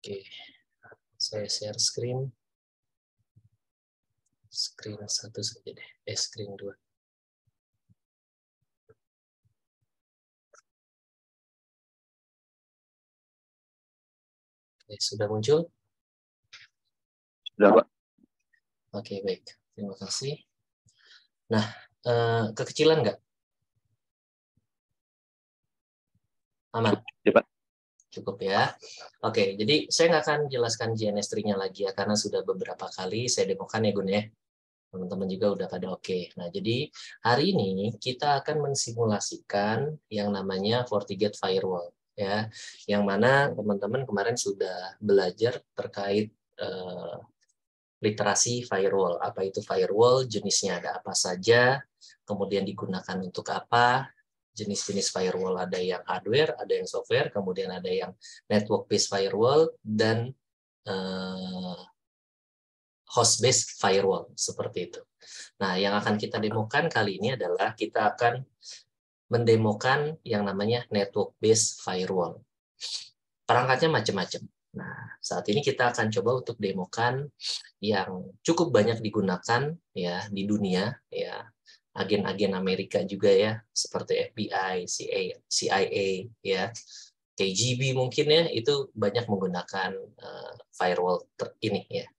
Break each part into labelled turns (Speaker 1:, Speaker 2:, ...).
Speaker 1: Oke, saya share screen. Screen 1 saja deh, screen 2. Oke, sudah muncul?
Speaker 2: Sudah, Pak.
Speaker 1: Oke, baik. Terima kasih. Nah, kekecilan nggak? Aman?
Speaker 2: Ya, Pak.
Speaker 1: Cukup ya. Oke, jadi saya nggak akan jelaskan GNS3-nya lagi ya, karena sudah beberapa kali saya demokan ya, Gun ya. Teman-teman juga udah pada oke. Nah, jadi hari ini kita akan mensimulasikan yang namanya FortiGate Firewall ya, yang mana teman-teman kemarin sudah belajar terkait literasi firewall. Apa itu firewall, jenisnya ada apa saja, kemudian digunakan untuk apa, jenis-jenis firewall ada yang hardware, ada yang software, kemudian ada yang network-based firewall, dan host-based firewall, seperti itu. Nah, yang akan kita demokan kali ini adalah kita akan mendemokan yang namanya network-based firewall. Perangkatnya macam-macam. Nah, saat ini kita akan coba untuk demokan yang cukup banyak digunakan ya di dunia ya, agen-agen Amerika juga ya, seperti FBI, CIA ya, KGB mungkin ya, itu banyak menggunakan firewall ini ya.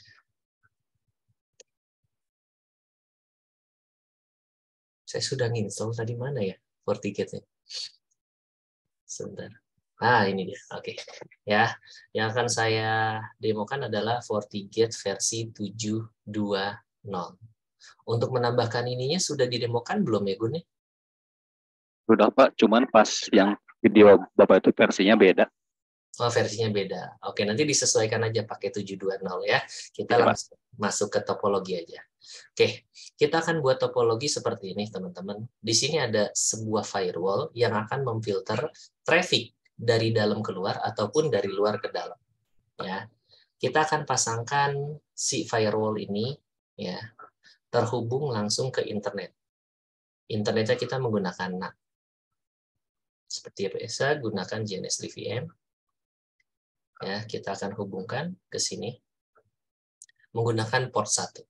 Speaker 1: Saya sudah nginstall tadi, mana ya FortiGate-nya? Sebentar. Ini dia. Oke. Ya, yang akan saya demokan adalah FortiGate versi 7.2.0. Untuk menambahkan ininya sudah didemokan belum ya, Gun?
Speaker 2: Sudah, Pak. Cuman pas yang video Bapak itu versinya beda.
Speaker 1: Oh, versinya beda. Oke, nanti disesuaikan aja pakai 7.2.0 ya. Kita
Speaker 2: Ya, Pak.
Speaker 1: langsung masuk ke topologi aja. Oke, kita akan buat topologi seperti ini, teman-teman. Di sini ada sebuah firewall yang akan memfilter traffic dari dalam keluar ataupun dari luar ke dalam. Ya, kita akan pasangkan si firewall ini ya terhubung langsung ke internet. Internetnya kita menggunakan NAT. Seperti biasa, gunakan GNS3VM. Ya, kita akan hubungkan ke sini menggunakan port 1.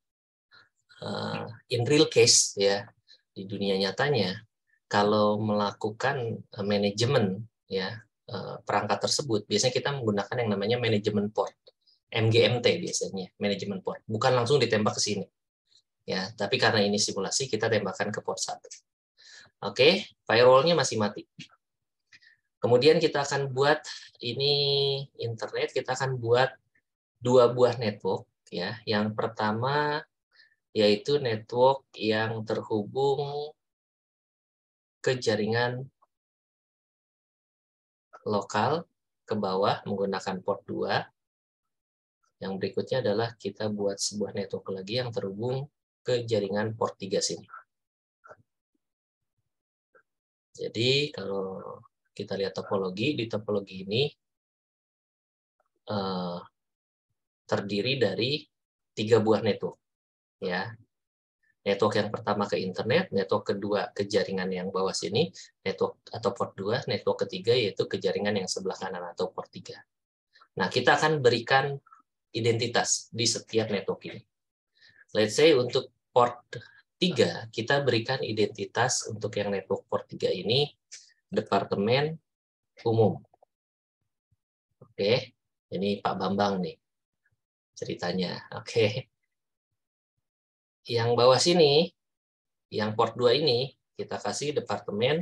Speaker 1: In real case ya, di dunia nyatanya, kalau melakukan manajemen ya perangkat tersebut, biasanya kita menggunakan yang namanya manajemen port, MGMT biasanya, manajemen port. Bukan langsung ditembak ke sini. Ya, tapi karena ini simulasi, kita tembakan ke port 1. Oke, firewall-nya masih mati. Kemudian kita akan buat ini internet, kita akan buat 2 buah network ya. Yang pertama yaitu network yang terhubung ke jaringan lokal ke bawah menggunakan port 2. Yang berikutnya adalah kita buat sebuah network lagi yang terhubung ke jaringan port 3 sini. Jadi kalau kita lihat topologi, di topologi ini terdiri dari 3 buah network. Ya, network yang pertama ke internet, network kedua ke jaringan yang bawah sini, network atau port 2, network ketiga yaitu ke jaringan yang sebelah kanan atau port 3. Nah, kita akan berikan identitas di setiap network ini. Let's say untuk port 3, kita berikan identitas untuk yang network port 3 ini, departemen umum. Oke, ini Pak Bambang nih ceritanya. Oke. Yang bawah sini, yang port 2 ini, kita kasih departemen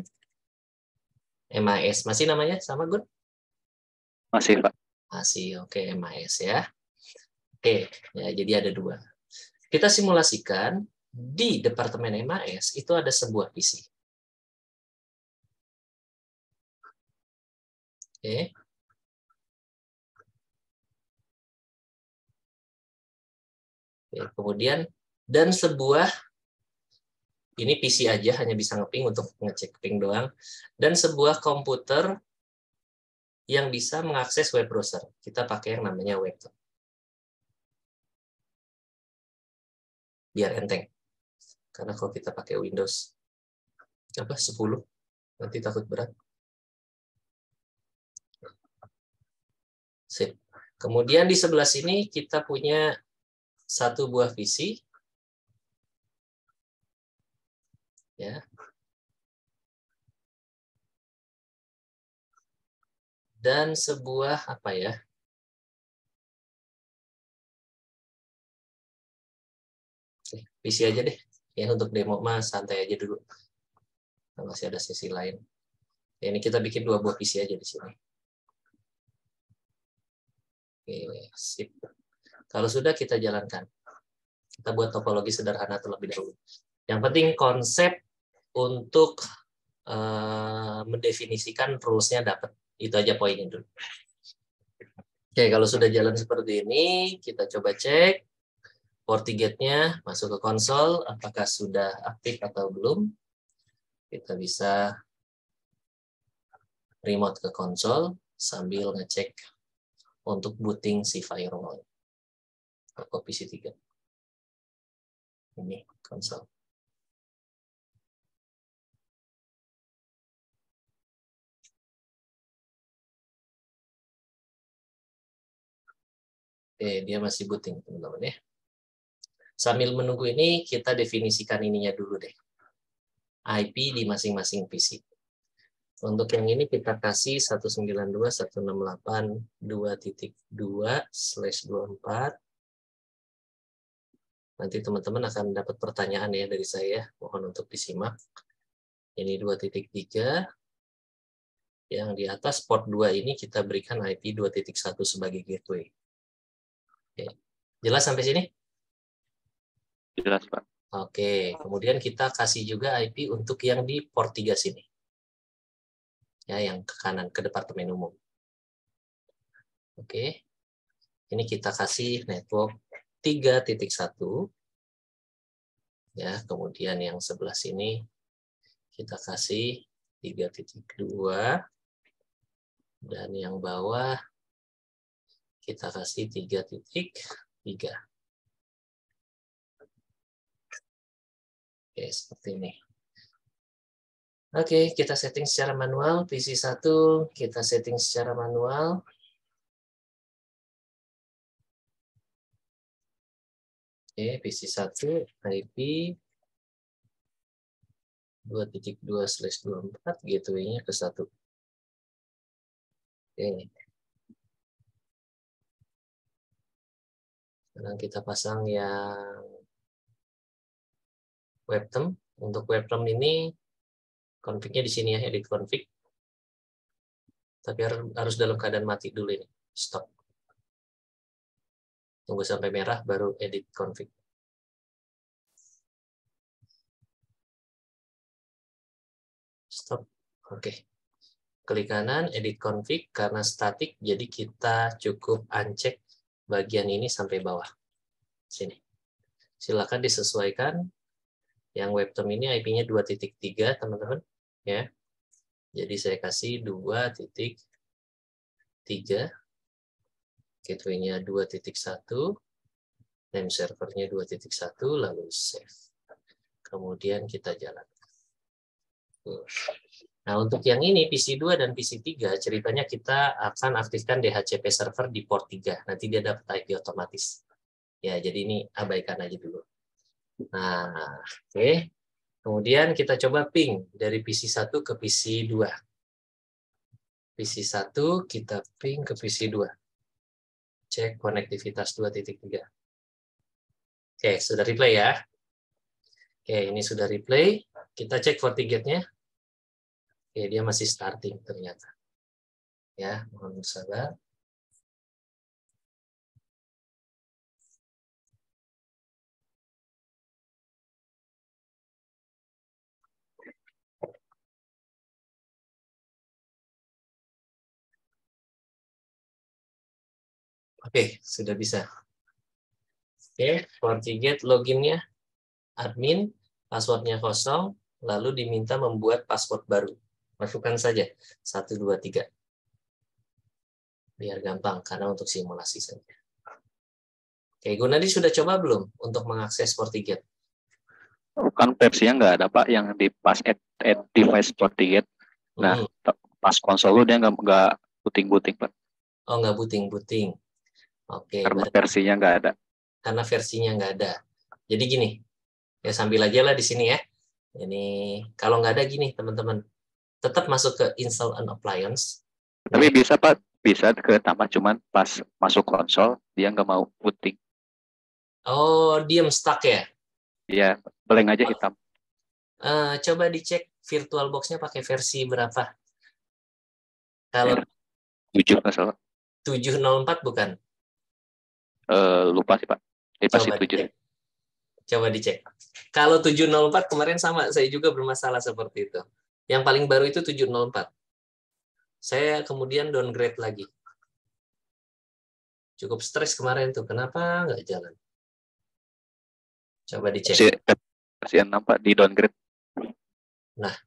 Speaker 1: MAS. Masih namanya sama, Gun?
Speaker 2: Masih, Pak.
Speaker 1: Masih, oke, MAS ya. Oke, ya, jadi ada 2. Kita simulasikan di departemen MAS itu ada sebuah PC. Oke. Oke, kemudian dan sebuah ini PC aja hanya bisa ngeping untuk ngecek ping doang, dan sebuah komputer yang bisa mengakses web browser. Kita pakai yang namanya webcam. Biar enteng. Karena kalau kita pakai Windows 10 nanti takut berat. Sip. Kemudian di sebelah sini kita punya satu buah PC. Ya. Dan sebuah apa ya? PC aja deh. Ya untuk demo mah santai aja dulu. Masih ada sesi lain. Ya, ini kita bikin 2 buah PC aja di sini. Oke, sip. Kalau sudah kita jalankan. Kita buat topologi sederhana terlebih dahulu. Yang penting konsep untuk mendefinisikan rules-nya dapat. Itu aja poinnya dulu. Oke, kalau sudah jalan seperti ini, kita coba cek FortiGate-nya masuk ke konsol, apakah sudah aktif atau belum. Kita bisa remote ke konsol sambil ngecek untuk booting si firewall. Copy PC3. Ini konsol. Oke, dia masih booting, teman-teman ya. Sambil menunggu ini, kita definisikan ininya dulu deh. IP di masing-masing PC. Untuk yang ini kita kasih 192.168.2.2/24. Nanti teman-teman akan dapat pertanyaan ya dari saya. Mohon untuk disimak. Ini 2.3. Yang di atas port 2 ini kita berikan IP 2.1 sebagai gateway. Oke. Jelas sampai sini?
Speaker 2: Jelas, Pak.
Speaker 1: Oke, kemudian kita kasih juga IP untuk yang di port 3 sini. Ya, yang ke kanan, ke departemen umum. Oke. Ini kita kasih network 3.1. Ya, kemudian yang sebelah sini kita kasih 3.2. Dan yang bawah kita kasih 3.3. Oke, seperti ini. Oke, kita setting secara manual. PC1 kita setting secara manual. Oke, PC1 IP 2.2/24, gateway-nya ke 1. Oke. Sekarang kita pasang yang webterm. Untuk webterm ini config-nya di sini ya, edit config. Tapi harus dalam keadaan mati dulu ini. Stop. Tunggu sampai merah baru edit config. Stop. Oke. Klik kanan, edit config. Karena statik, jadi kita cukup uncheck bagian ini sampai bawah. Sini. Silakan disesuaikan. Yang webterm ini IP-nya 2.3, teman-teman. Ya. Jadi saya kasih 2.3. Gateway-nya 2.1. Name servernya 2.1, lalu save. Kemudian kita jalankan. Nah, untuk yang ini, PC2 dan PC3, ceritanya kita akan aktifkan DHCP server di port 3. Nanti dia dapat IP otomatis. Ya, jadi ini abaikan aja dulu. Nah, oke. Kemudian kita coba ping dari PC1 ke PC2. PC1 kita ping ke PC2. Cek konektivitas 2.3. Oke, sudah replay ya. Oke, ini sudah replay. Kita cek FortiGate-nya. Oke, dia masih starting ternyata. Ya, mohon bersabar. Oke, sudah bisa. Oke, FortiGate login-nya admin, password-nya kosong, lalu diminta membuat password baru. Masukkan saja 1, 2, 3. Biar gampang, karena untuk simulasi saja. Oke, Gunadi sudah coba belum untuk mengakses FortiGate?
Speaker 2: Kan versinya nggak ada, Pak, yang di pas add device FortiGate. Nah, pas konsol lu dia nggak booting-booting, Pak.
Speaker 1: Oh, nggak booting-booting. Oke,
Speaker 2: karena
Speaker 1: berarti
Speaker 2: versinya nggak ada.
Speaker 1: karena versinya nggak ada. Jadi gini, ya sambil aja lah di sini ya. Ini kalau nggak ada gini teman-teman, tetap masuk ke install an appliance.
Speaker 2: Tapi
Speaker 1: Nih,
Speaker 2: bisa Pak, bisa ke tambah, cuman pas masuk konsol dia nggak mau putih.
Speaker 1: oh diem stuck ya.
Speaker 2: Dia blank aja hitam.
Speaker 1: Coba dicek VirtualBox-nya pakai versi berapa. Kalau
Speaker 2: 7 nggak salah.
Speaker 1: 704 bukan?
Speaker 2: Lupa sih Pak. Pasti
Speaker 1: Coba
Speaker 2: 7
Speaker 1: dicek.
Speaker 2: deh.
Speaker 1: Coba dicek. Kalau 704 kemarin sama, saya juga bermasalah seperti itu. Yang paling baru itu 704. Saya kemudian downgrade lagi. Cukup stres kemarin tuh. Kenapa nggak jalan? Coba dicek.
Speaker 2: Versi 6 Pak di downgrade.
Speaker 1: Nah,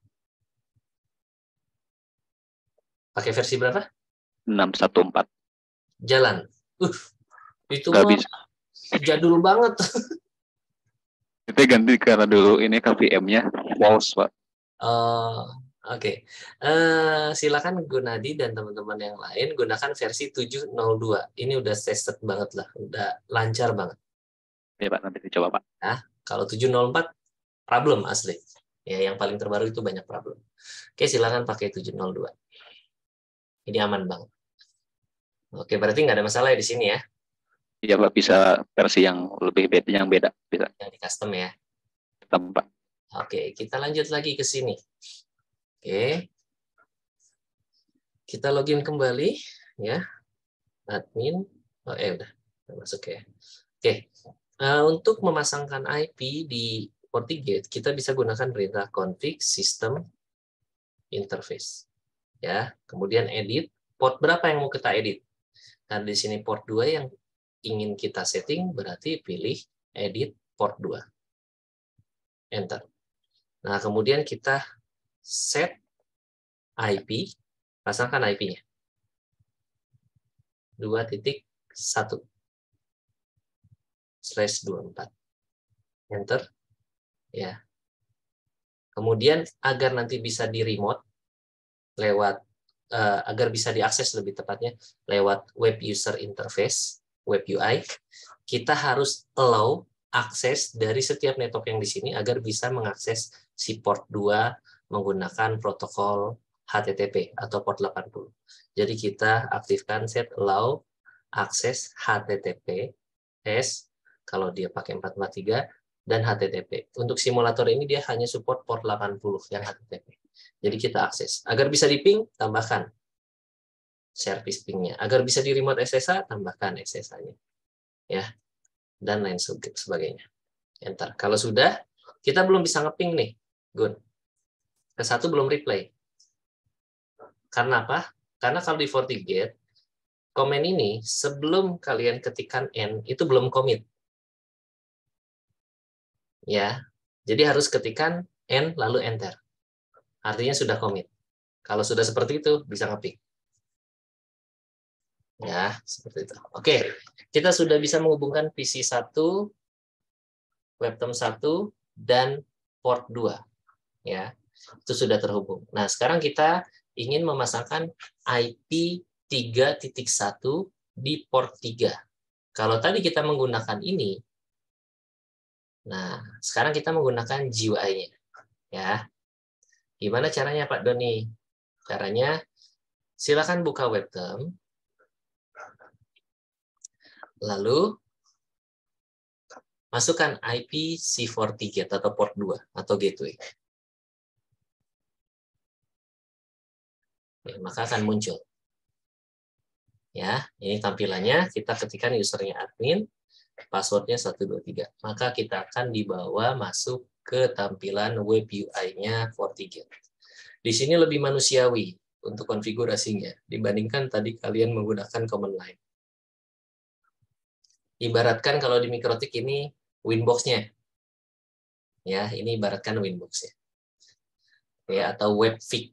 Speaker 1: pakai versi berapa?
Speaker 2: 614.
Speaker 1: Jalan. Itu
Speaker 2: Nggak
Speaker 1: mah
Speaker 2: bisa.
Speaker 1: jadul banget.
Speaker 2: Itu ganti karena dulu ini KVM-nya false Pak.
Speaker 1: Oke. Silakan Gunadi dan teman-teman yang lain gunakan versi 702. Ini udah tested banget lah, udah lancar banget.
Speaker 2: Ya Pak, nanti dicoba Pak.
Speaker 1: Nah, kalau 704 problem asli. Ya, yang paling terbaru itu banyak problem. Oke, silakan pakai 702. Ini aman banget. Oke, berarti nggak ada masalah ya di sini ya.
Speaker 2: Iya Pak, bisa versi yang lebih beda, yang beda bisa
Speaker 1: Yang di custom ya.
Speaker 2: tambah.
Speaker 1: Oke, kita lanjut lagi ke sini. Oke. Kita login kembali ya. Admin. Oh, udah masuk ya. Oke. Untuk memasangkan IP di FortiGate, kita bisa gunakan perintah config system interface. Ya, kemudian edit. Port berapa yang mau kita edit? Nah, di sini port 2 yang ingin kita setting, berarti pilih edit port 2. Enter. Nah, kemudian kita set IP, pasangkan IP-nya. 2.1/24. Enter. Ya. Kemudian agar nanti bisa di remote lewat agar bisa diakses lebih tepatnya lewat web user interface, web UI, kita harus allow akses dari setiap network yang di sini agar bisa mengakses si port 2 menggunakan protokol HTTP atau port 80. Jadi kita aktifkan set allow akses HTTPS kalau dia pakai 443 dan HTTP. Untuk simulator ini dia hanya support port 80 yang HTTP. Jadi kita akses. Agar bisa di ping, tambahkan service pingnya. Agar bisa di remote SSH, tambahkan SSH-nya. Ya, dan lain sebagainya. Enter. Kalau sudah, kita belum bisa ngeping nih. Gun. Ke satu belum replay. Karena apa? Karena kalau di FortiGate, komen ini sebelum kalian ketikkan N, itu belum commit. Ya, jadi harus ketikan N lalu enter. Artinya sudah commit. Kalau sudah seperti itu, bisa ngepick. Ya, seperti itu. Oke, kita sudah bisa menghubungkan PC 1, webcam 1, dan port 2. Ya, itu sudah terhubung. Nah, sekarang kita ingin memasangkan IP 3.1 di port 3. Kalau tadi kita menggunakan ini, nah, sekarang kita menggunakan GUI-nya. Ya, gimana caranya Pak Doni? Caranya, silakan buka webcam, lalu masukkan IP si FortiGate atau port 2 atau gateway. Ya, maka akan muncul. Ya, ini tampilannya, kita ketikkan usernya admin, passwordnya 123. Maka kita akan dibawa masuk ke tampilan web UI-nya FortiGate. Di sini lebih manusiawi untuk konfigurasinya dibandingkan tadi kalian menggunakan command line. Ibaratkan kalau di Mikrotik ini Winbox-nya. Ya, ini ibaratkan Winbox-nya. Ya, atau webfig.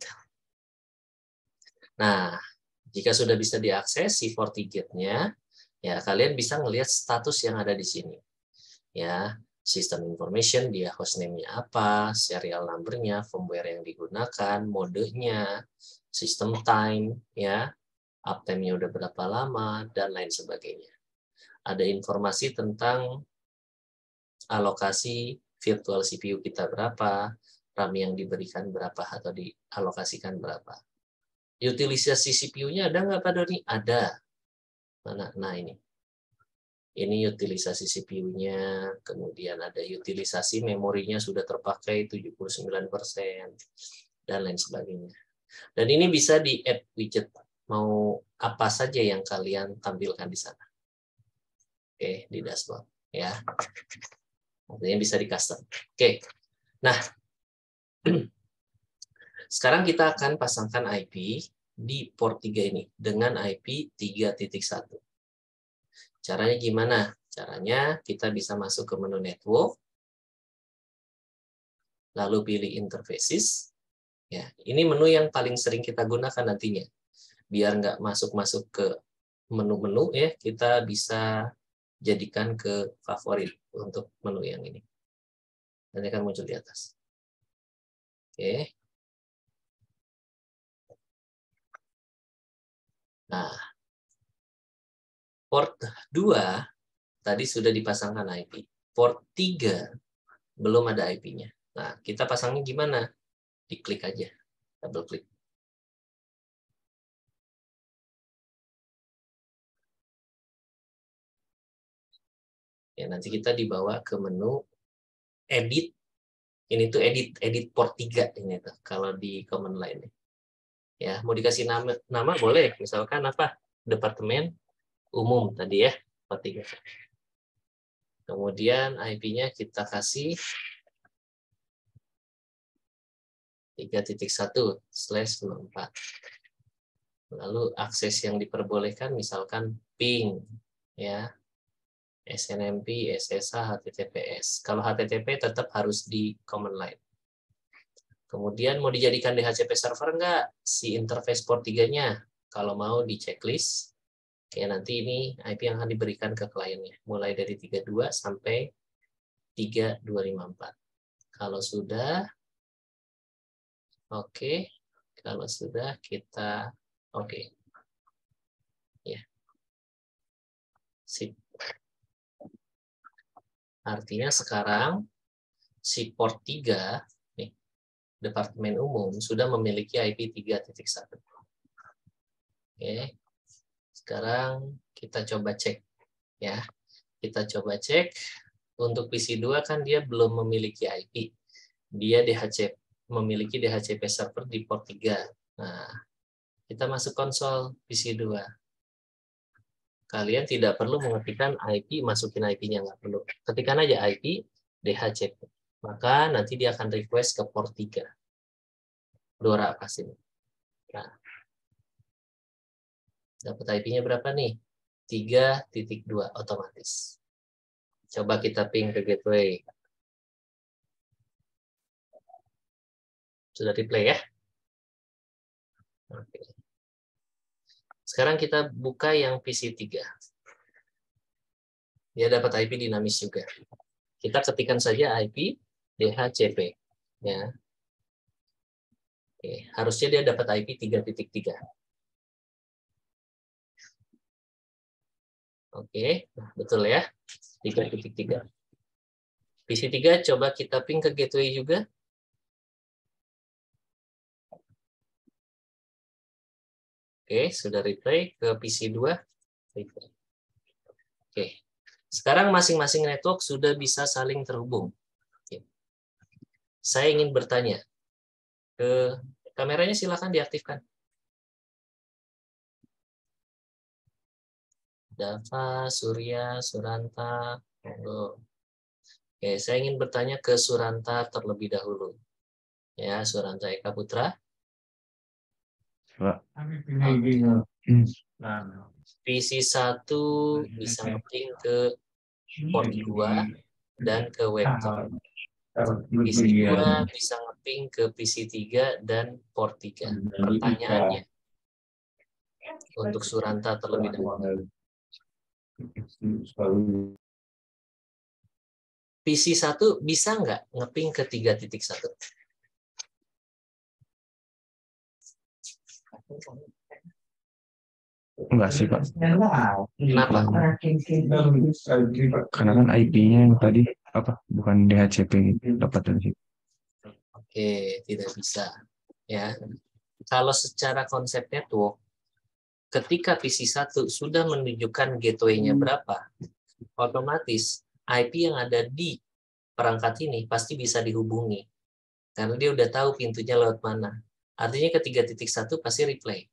Speaker 1: Nah, jika sudah bisa diakses si FortiGate-nya, ya kalian bisa melihat status yang ada di sini. Ya, system information, dia hostname-nya apa, serial number-nya, firmware yang digunakan, modenya, system time, ya, uptime-nya udah berapa lama, dan lain sebagainya. Ada informasi tentang alokasi virtual CPU kita berapa, RAM yang diberikan berapa atau dialokasikan berapa. Utilisasi CPU-nya ada nggak Pak Doni? Ada. Mana? Nah ini. Ini utilisasi CPU-nya, kemudian ada utilisasi memorinya sudah terpakai 79%, dan lain sebagainya. Dan ini bisa di-add widget. Mau apa saja yang kalian tampilkan di sana. Oke, di dashboard. Ya. Artinya bisa di-custom. Oke. Nah, sekarang kita akan pasangkan IP di port 3 ini dengan IP 3.1. Caranya gimana? Caranya kita bisa masuk ke menu network, lalu pilih interfaces. Ya, ini menu yang paling sering kita gunakan nantinya. Biar nggak masuk-masuk ke menu-menu ya, kita bisa jadikan ke favorit untuk menu yang ini. Nanti akan muncul di atas. Oke. Nah, port 2 tadi sudah dipasangkan IP. Port 3 belum ada IP-nya. Nah, kita pasangnya gimana? Diklik aja. Double klik. Ya, nanti kita dibawa ke menu edit. Ini tuh edit port 3 ini tuh kalau di command line. Ya, mau dikasih nama boleh. Misalkan apa? Departemen umum tadi ya, port 3. Kemudian IP-nya kita kasih 3.1/24. Lalu akses yang diperbolehkan misalkan ping ya. SNMP, SSH, HTTPS. Kalau HTTP tetap harus di command line. Kemudian mau dijadikan DHCP server enggak si interface port 3-nya? Kalau mau di checklist. Oke, nanti ini IP yang akan diberikan ke kliennya. Mulai dari 32 sampai 3254. Kalau sudah, oke. Kalau sudah, kita oke. Ya. Sip. Artinya sekarang si port 3, nih, Departemen Umum, sudah memiliki IP 3.1. Oke. Sekarang kita coba cek. Ya. Kita coba cek. Untuk PC2 kan dia belum memiliki IP. Dia memiliki DHCP server di port 3. Nah, kita masuk konsol PC2. Kalian tidak perlu mengetikkan IP, masukin IP-nya, nggak perlu. Ketikkan aja IP DHCP. Maka nanti dia akan request ke port 3. Dora pasti. Nah, dapat IP-nya berapa nih? 3.2 otomatis. Coba kita ping ke gateway. Sudah replay ya? Oke. Sekarang kita buka yang PC3. Dia dapat IP dinamis juga. Kita ketikkan saja IP DHCP. Ya. Oke. Harusnya dia dapat IP 3.3. Oke, nah, betul ya. 3.3. PC3 coba kita ping ke gateway juga. Oke, sudah replay ke PC2. Replay. Oke. Sekarang masing-masing network sudah bisa saling terhubung. Oke. Saya ingin bertanya. Kameranya silakan diaktifkan. Dava, Surya, Suranta. Oke, saya ingin bertanya ke Suranta terlebih dahulu. Ya, Suranta Eka Putra. PC1 bisa nge-ping ke port 2 dan ke webtom. PC2 bisa nge-ping ke PC3 dan port 3. Pertanyaannya, untuk Suranta terlebih dahulu. PC1 bisa nggak nge-ping ke 3.1?
Speaker 3: Enggak sih, Pak.
Speaker 1: Kenapa?
Speaker 3: Karena kan IP-nya yang tadi apa? Bukan DHCP gitu, dapat dari situ.
Speaker 1: Oke, tidak bisa. Ya, kalau secara konsep network, ketika PC1 sudah menunjukkan gateway-nya berapa, otomatis IP yang ada di perangkat ini pasti bisa dihubungi. Karena dia udah tahu pintunya lewat mana. Artinya ke 3.1 pasti replay.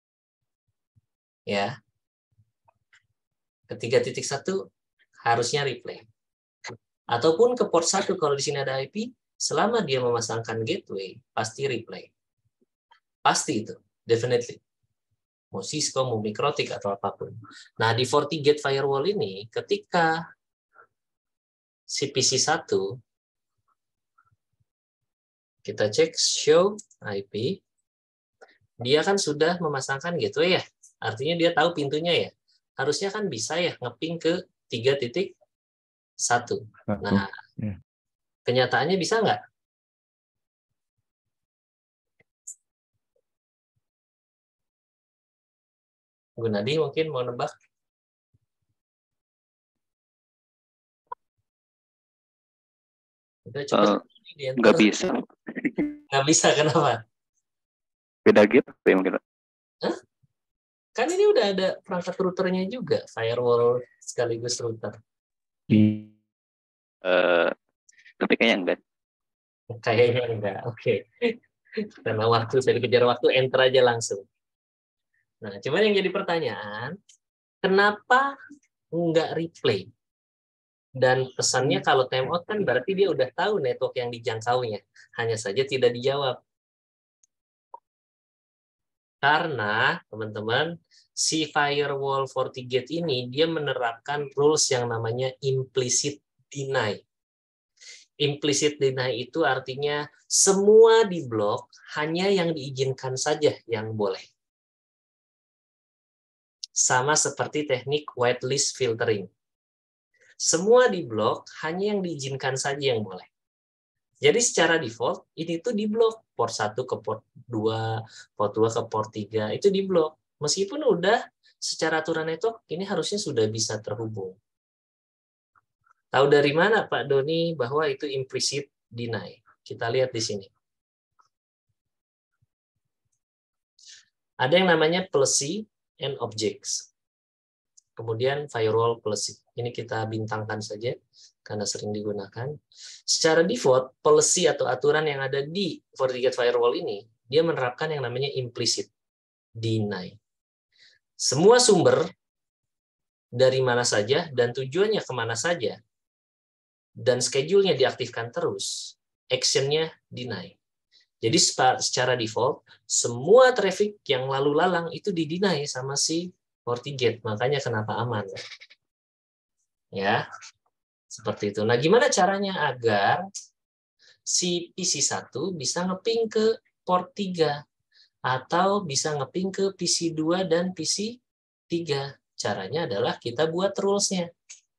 Speaker 1: Ya, ke 3.1 harusnya replay. Ataupun ke port 1 kalau di sini ada IP, selama dia memasangkan gateway, pasti replay. Pasti itu, definitely. Mau Cisco, mau Mikrotik, atau apapun. Nah, di FortiGate Firewall ini, ketika si PC1, kita cek show IP, dia kan sudah memasangkan gateway ya. Artinya dia tahu pintunya ya. Harusnya kan bisa ya ngeping ke 3.1. Nah,
Speaker 3: Ya.
Speaker 1: kenyataannya bisa nggak? Gunadi mungkin mau nebak? Udah cepet.
Speaker 2: Nggak bisa.
Speaker 1: Nggak bisa, kenapa?
Speaker 2: Beda gitu ya mungkin.
Speaker 1: Hah? Kan ini udah ada perangkat routernya juga, firewall sekaligus router.
Speaker 2: Tapi kayaknya enggak.
Speaker 1: Kayaknya enggak, oke. Karena waktu saya dikejar waktu, enter aja langsung. Nah, cuman yang jadi pertanyaan, kenapa enggak replay? Dan pesannya kalau timeout kan berarti dia udah tahu network yang dijangkaunya. Hanya saja tidak dijawab. Karena, teman-teman, si firewall FortiGate ini, dia menerapkan rules yang namanya implicit deny. Implicit deny itu artinya semua diblok, hanya yang diizinkan saja yang boleh. Sama seperti teknik whitelist filtering. Semua diblok, hanya yang diizinkan saja yang boleh. Jadi secara default, ini tuh diblok. Port 1 ke port 2, port 2 ke port 3, itu diblok. Meskipun udah secara aturan network, ini harusnya sudah bisa terhubung. Tahu dari mana Pak Doni bahwa itu implicit deny? Kita lihat di sini. Ada yang namanya policy and objects. Kemudian firewall policy. Ini kita bintangkan saja karena sering digunakan. Secara default, policy atau aturan yang ada di FortiGate Firewall ini, dia menerapkan yang namanya implicit deny. Semua sumber dari mana saja dan tujuannya kemana saja, dan schedule-nya diaktifkan terus, action-nya deny. Jadi secara default, semua traffic yang lalu lalang itu di-deny sama si FortiGate. Makanya kenapa aman. Ya, seperti itu. Nah, gimana caranya agar si PC1 bisa ngeping ke port 3 atau bisa ngeping ke PC2 dan PC3? Caranya adalah kita buat rules-nya.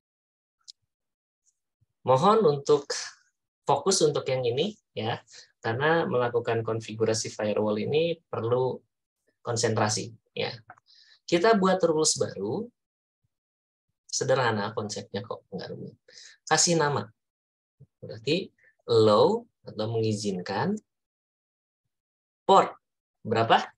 Speaker 1: Mohon untuk fokus untuk yang ini ya, karena melakukan konfigurasi firewall ini perlu konsentrasi ya. Kita buat rules baru, sederhana konsepnya kok, enggak rumit. Kasih nama. Berarti allow atau mengizinkan port berapa?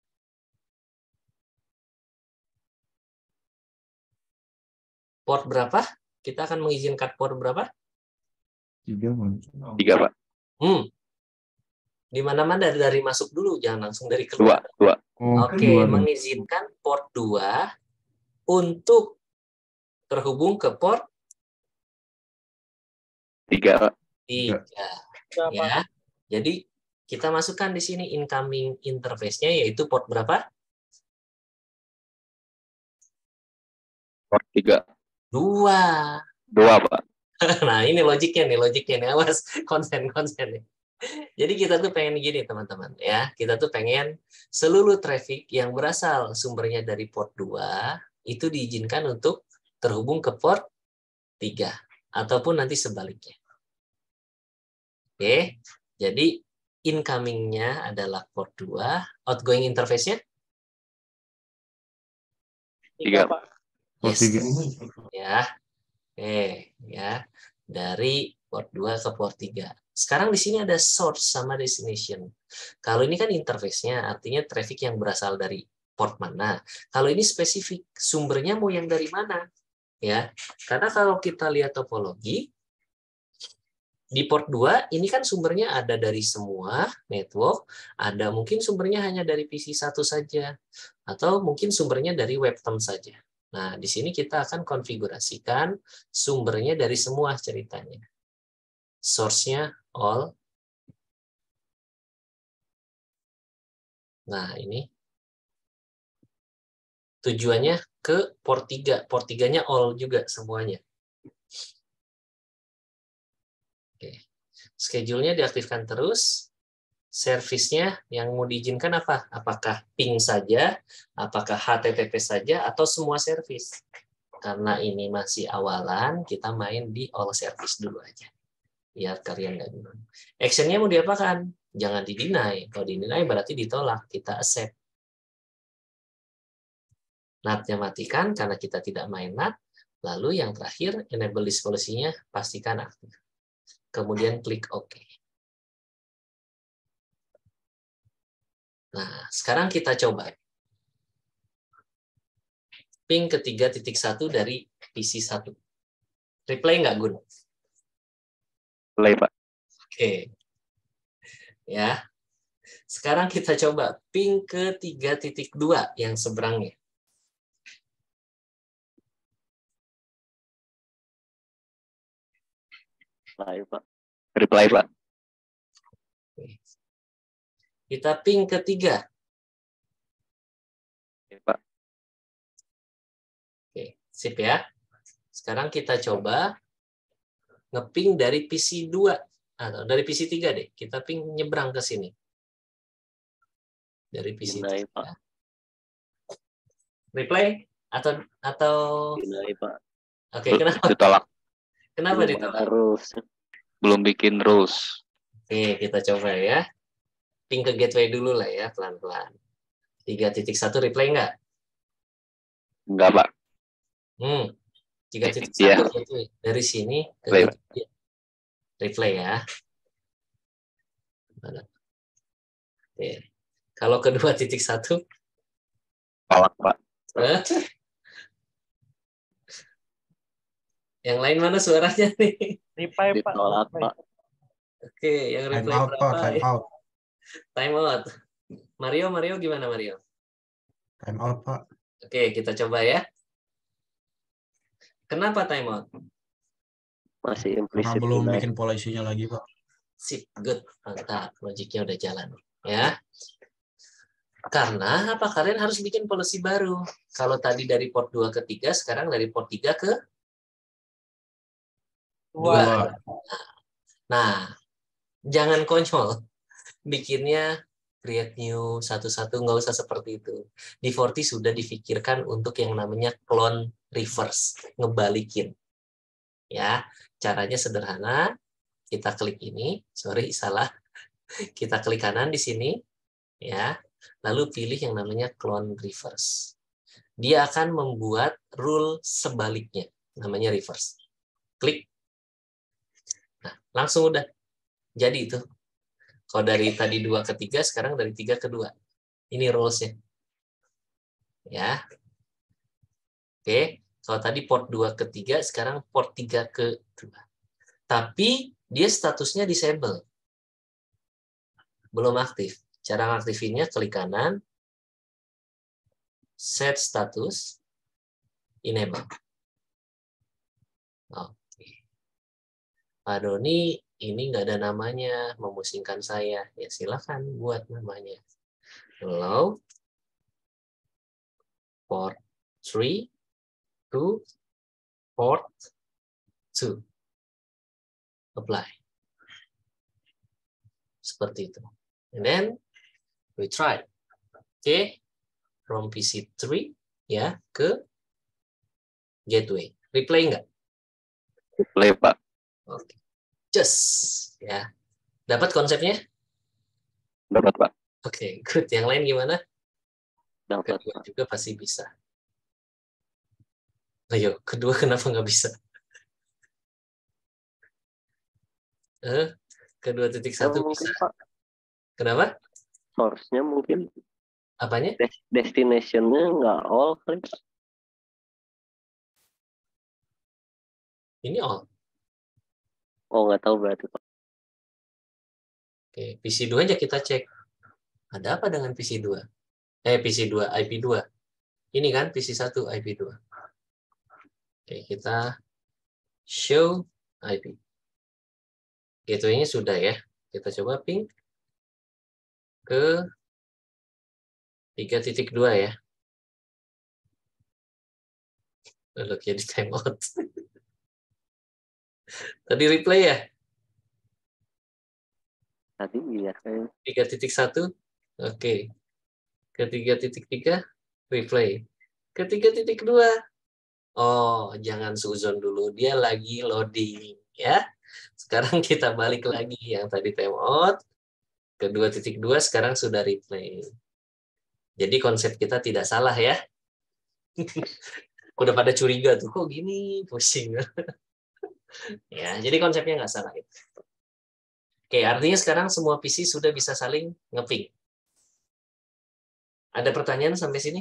Speaker 1: Port berapa? Kita akan mengizinkan port berapa?
Speaker 2: 3, Pak.
Speaker 1: Di mana-mana dari masuk dulu, jangan langsung dari keluar.
Speaker 2: 2.
Speaker 1: Oke, mengizinkan port 2 untuk terhubung ke port
Speaker 2: 3.
Speaker 1: 3. Ya. Jadi kita masukkan di sini incoming interface-nya yaitu port berapa?
Speaker 2: Port 3.
Speaker 1: 2.
Speaker 2: 2, Pak.
Speaker 1: Nah, ini logiknya nih. Awas, konsen nih. Jadi kita tuh pengen gini, teman-teman, ya. Kita tuh pengen seluruh traffic yang berasal sumbernya dari port 2 itu diizinkan untuk terhubung ke port 3 ataupun nanti sebaliknya. Oke. Jadi incoming-nya adalah port 2, outgoing interface-nya
Speaker 2: 3, Pak.
Speaker 3: Port
Speaker 1: Yes.
Speaker 3: 3.
Speaker 1: Ya. Ya. Dari port 2 ke port 3. Sekarang di sini ada source sama destination. Kalau ini kan interface-nya, artinya traffic yang berasal dari port mana. Kalau ini spesifik, sumbernya mau yang dari mana? Ya. Karena kalau kita lihat topologi, di port 2 ini kan sumbernya ada dari semua network, ada mungkin sumbernya hanya dari PC 1 saja, atau mungkin sumbernya dari webtem saja. Nah, di sini kita akan konfigurasikan sumbernya dari semua ceritanya. Source-nya all. Nah, ini tujuannya ke port 3. Port 3-nya all juga semuanya. Oke. Schedule-nya diaktifkan terus. Service-nya yang mau diizinkan apa? Apakah ping saja, apakah HTTP saja, atau semua service? Karena ini masih awalan, kita main di all service dulu aja. Biar kalian nggak bingung. Action-nya mau diapakan? Jangan di-deny. Kalau di-deny berarti ditolak. Kita accept. NAT-nya matikan karena kita tidak main NAT. Lalu yang terakhir, enable this policy-nya pastikan aktif. Kemudian klik OK. Nah, sekarang kita coba. Ping ke 3.1 dari PC 1. Replay nggak, Gun?
Speaker 2: Play, Pak.
Speaker 1: Oke. Ya. Sekarang kita coba ping ke 3.2 yang seberangnya.
Speaker 2: Play, Pak. Reply, Pak.
Speaker 1: Kita ping ke 3.
Speaker 2: Oke, Pak.
Speaker 1: Oke, sip ya. Sekarang kita coba ngeping dari PC 2 atau dari PC 3 deh. Kita ping nyebrang ke sini. Dari PC
Speaker 2: Deny,
Speaker 1: 3.
Speaker 2: Pak.
Speaker 1: Replay atau
Speaker 2: Deny, Pak.
Speaker 1: Oke, kenapa?
Speaker 2: Ditolak.
Speaker 1: Kenapa
Speaker 2: Belum
Speaker 1: ditolak?
Speaker 2: ada rules. Belum bikin rules.
Speaker 1: Oke, kita coba ya. Ping ke gateway dulu lah ya, pelan-pelan. 3.1 replay nggak?
Speaker 2: Enggak, Pak.
Speaker 1: 3.1
Speaker 2: Iya.
Speaker 1: gateway. Dari sini ke
Speaker 2: Replay,
Speaker 1: gateway. Replay ya. Mana? Oke. Kalau ke 2.1,
Speaker 2: Tolak, Pak.
Speaker 1: yang lain mana suaranya nih?
Speaker 4: Reply, Pak.
Speaker 2: Ditolak,
Speaker 4: Reply.
Speaker 2: Pak.
Speaker 1: Oke, yang
Speaker 5: Time
Speaker 1: replay
Speaker 5: out,
Speaker 1: berapa?
Speaker 5: Pak. Time out.
Speaker 1: Time out. Mario gimana Mario?
Speaker 5: Time out, Pak.
Speaker 1: Oke, kita coba ya. Kenapa time out?
Speaker 2: Masih
Speaker 5: Karena
Speaker 2: implicit
Speaker 5: belum
Speaker 2: deny.
Speaker 5: bikin polisinya lagi, Pak.
Speaker 1: Sip, good. Mantap, logiknya udah jalan. Ya. Karena apa? Kalian harus bikin policy baru. Kalau tadi dari port 2 ke 3, sekarang dari port 3 ke 2. Nah, jangan konyol. Bikinnya create new satu-satu, nggak usah seperti itu. Di Forti sudah difikirkan untuk yang namanya clone reverse, ngebalikin. Ya, caranya sederhana. Kita klik ini, sorry salah. Kita klik kanan di sini, ya. Lalu pilih yang namanya clone reverse. Dia akan membuat rule sebaliknya, namanya reverse. Klik. Nah, langsung udah jadi itu. Kalau dari tadi 2 ke 3, sekarang dari 3 ke 2. Ini rules-nya. Ya. Oke. Kalau tadi port 2 ke 3, sekarang port 3 ke 2. Tapi dia statusnya disable. Belum aktif. Cara ngaktifinnya klik kanan, set status, enable. Oke. Pak Doni, ini nggak ada namanya, memusingkan saya. Ya silakan buat namanya. Hello, port 3 to port 2. Apply. Seperti itu. And then we try. Oke. From PC 3 ya ke gateway. Replay nggak?
Speaker 2: Play, Pak.
Speaker 1: Oke. Just ya. Dapat konsepnya?
Speaker 2: Dapat, Pak.
Speaker 1: Oke, good. Yang lain gimana?
Speaker 2: Dapat,
Speaker 1: Kedua
Speaker 2: Pak.
Speaker 1: juga pasti bisa. Ayo, kedua kenapa nggak bisa? Kedua titik satu bisa.
Speaker 4: Mungkin Pak,
Speaker 1: Kenapa?
Speaker 4: source-nya mungkin
Speaker 1: Apanya?
Speaker 4: destination-nya nggak all kali.
Speaker 1: Ini all.
Speaker 4: Oh, nggak tahu berarti Pak.
Speaker 1: Oke, PC2 aja kita cek. Ada apa dengan PC2? PC2, IP2. Ini kan PC1, IP2. Oke, kita show IP. Gateway-nya sudah ya. Kita coba ping ke 3.2 ya. Lalu jadi timeout. Tadi replay ya?
Speaker 4: Tadi iya kayak
Speaker 1: 3.1. Oke. Ke 3.3 replay. Ke 3.2. Oh, jangan suzon dulu. Dia lagi loading ya. Sekarang kita balik lagi yang tadi timeout. Ke 2.2 sekarang sudah replay. Jadi konsep kita tidak salah ya. Udah pada curiga tuh, kok gini, pusing. Ya, jadi konsepnya nggak salah. Oke, artinya sekarang semua PC sudah bisa saling nge-ping. Ada pertanyaan sampai sini?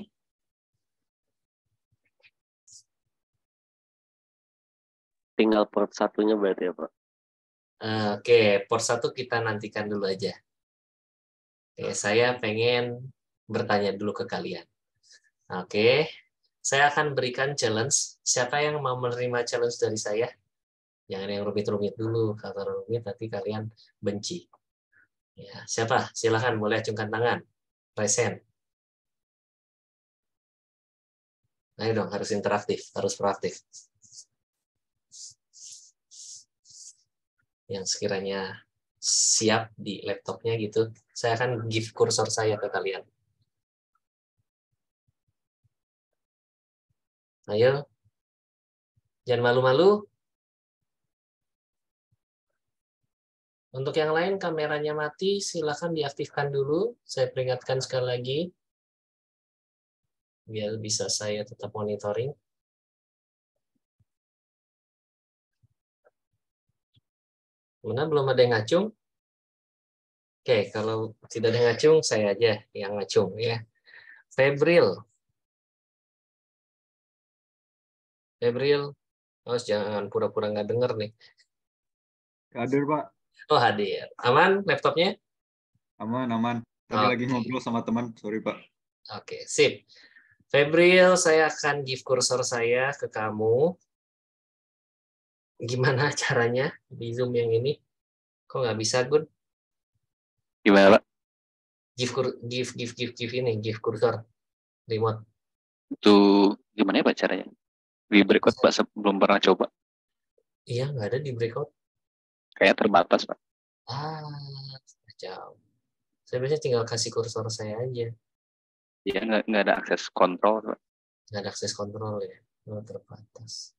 Speaker 4: tinggal port satunya berarti ya Pak.
Speaker 1: Oke, port 1 kita nantikan dulu aja. Oke, saya pengen bertanya dulu ke kalian. Oke, saya akan berikan challenge. Siapa yang mau menerima challenge dari saya? Jangan yang rumit-rumit dulu. Kalau rumit nanti kalian benci. Ya, siapa? Silahkan boleh acungkan tangan. Present. Ayo dong, harus interaktif, harus proaktif. Yang sekiranya siap di laptopnya gitu, saya akan give kursor saya ke kalian. Ayo, jangan malu-malu. Untuk yang lain, kameranya mati, silakan diaktifkan dulu. Saya peringatkan sekali lagi, biar bisa saya tetap monitoring. Mana belum ada yang ngacung? Oke, kalau tidak ada yang ngacung, saya aja yang ngacung ya. Febril, oh jangan pura-pura nggak denger nih.
Speaker 3: Hadir, Pak.
Speaker 1: Oh hadir, aman laptopnya?
Speaker 3: Aman, aman. Tadi lagi ngobrol sama teman, sorry, Pak.
Speaker 1: Oke, sip. Febril, saya akan give kursor saya ke kamu. Gimana caranya di Zoom yang ini? Kok nggak bisa, Gun?
Speaker 2: Gimana, Pak?
Speaker 1: Give kursor remote.
Speaker 2: Itu gimana ya Pak caranya? Di breakout Pak, belum pernah coba.
Speaker 1: Iya, nggak ada di breakout.
Speaker 2: Kayak terbatas Pak.
Speaker 1: Kacau. Saya biasanya tinggal kasih kursor saya aja.
Speaker 2: Iya, nggak ada akses kontrol Pak.
Speaker 1: Nggak ada akses kontrol ya. Terbatas.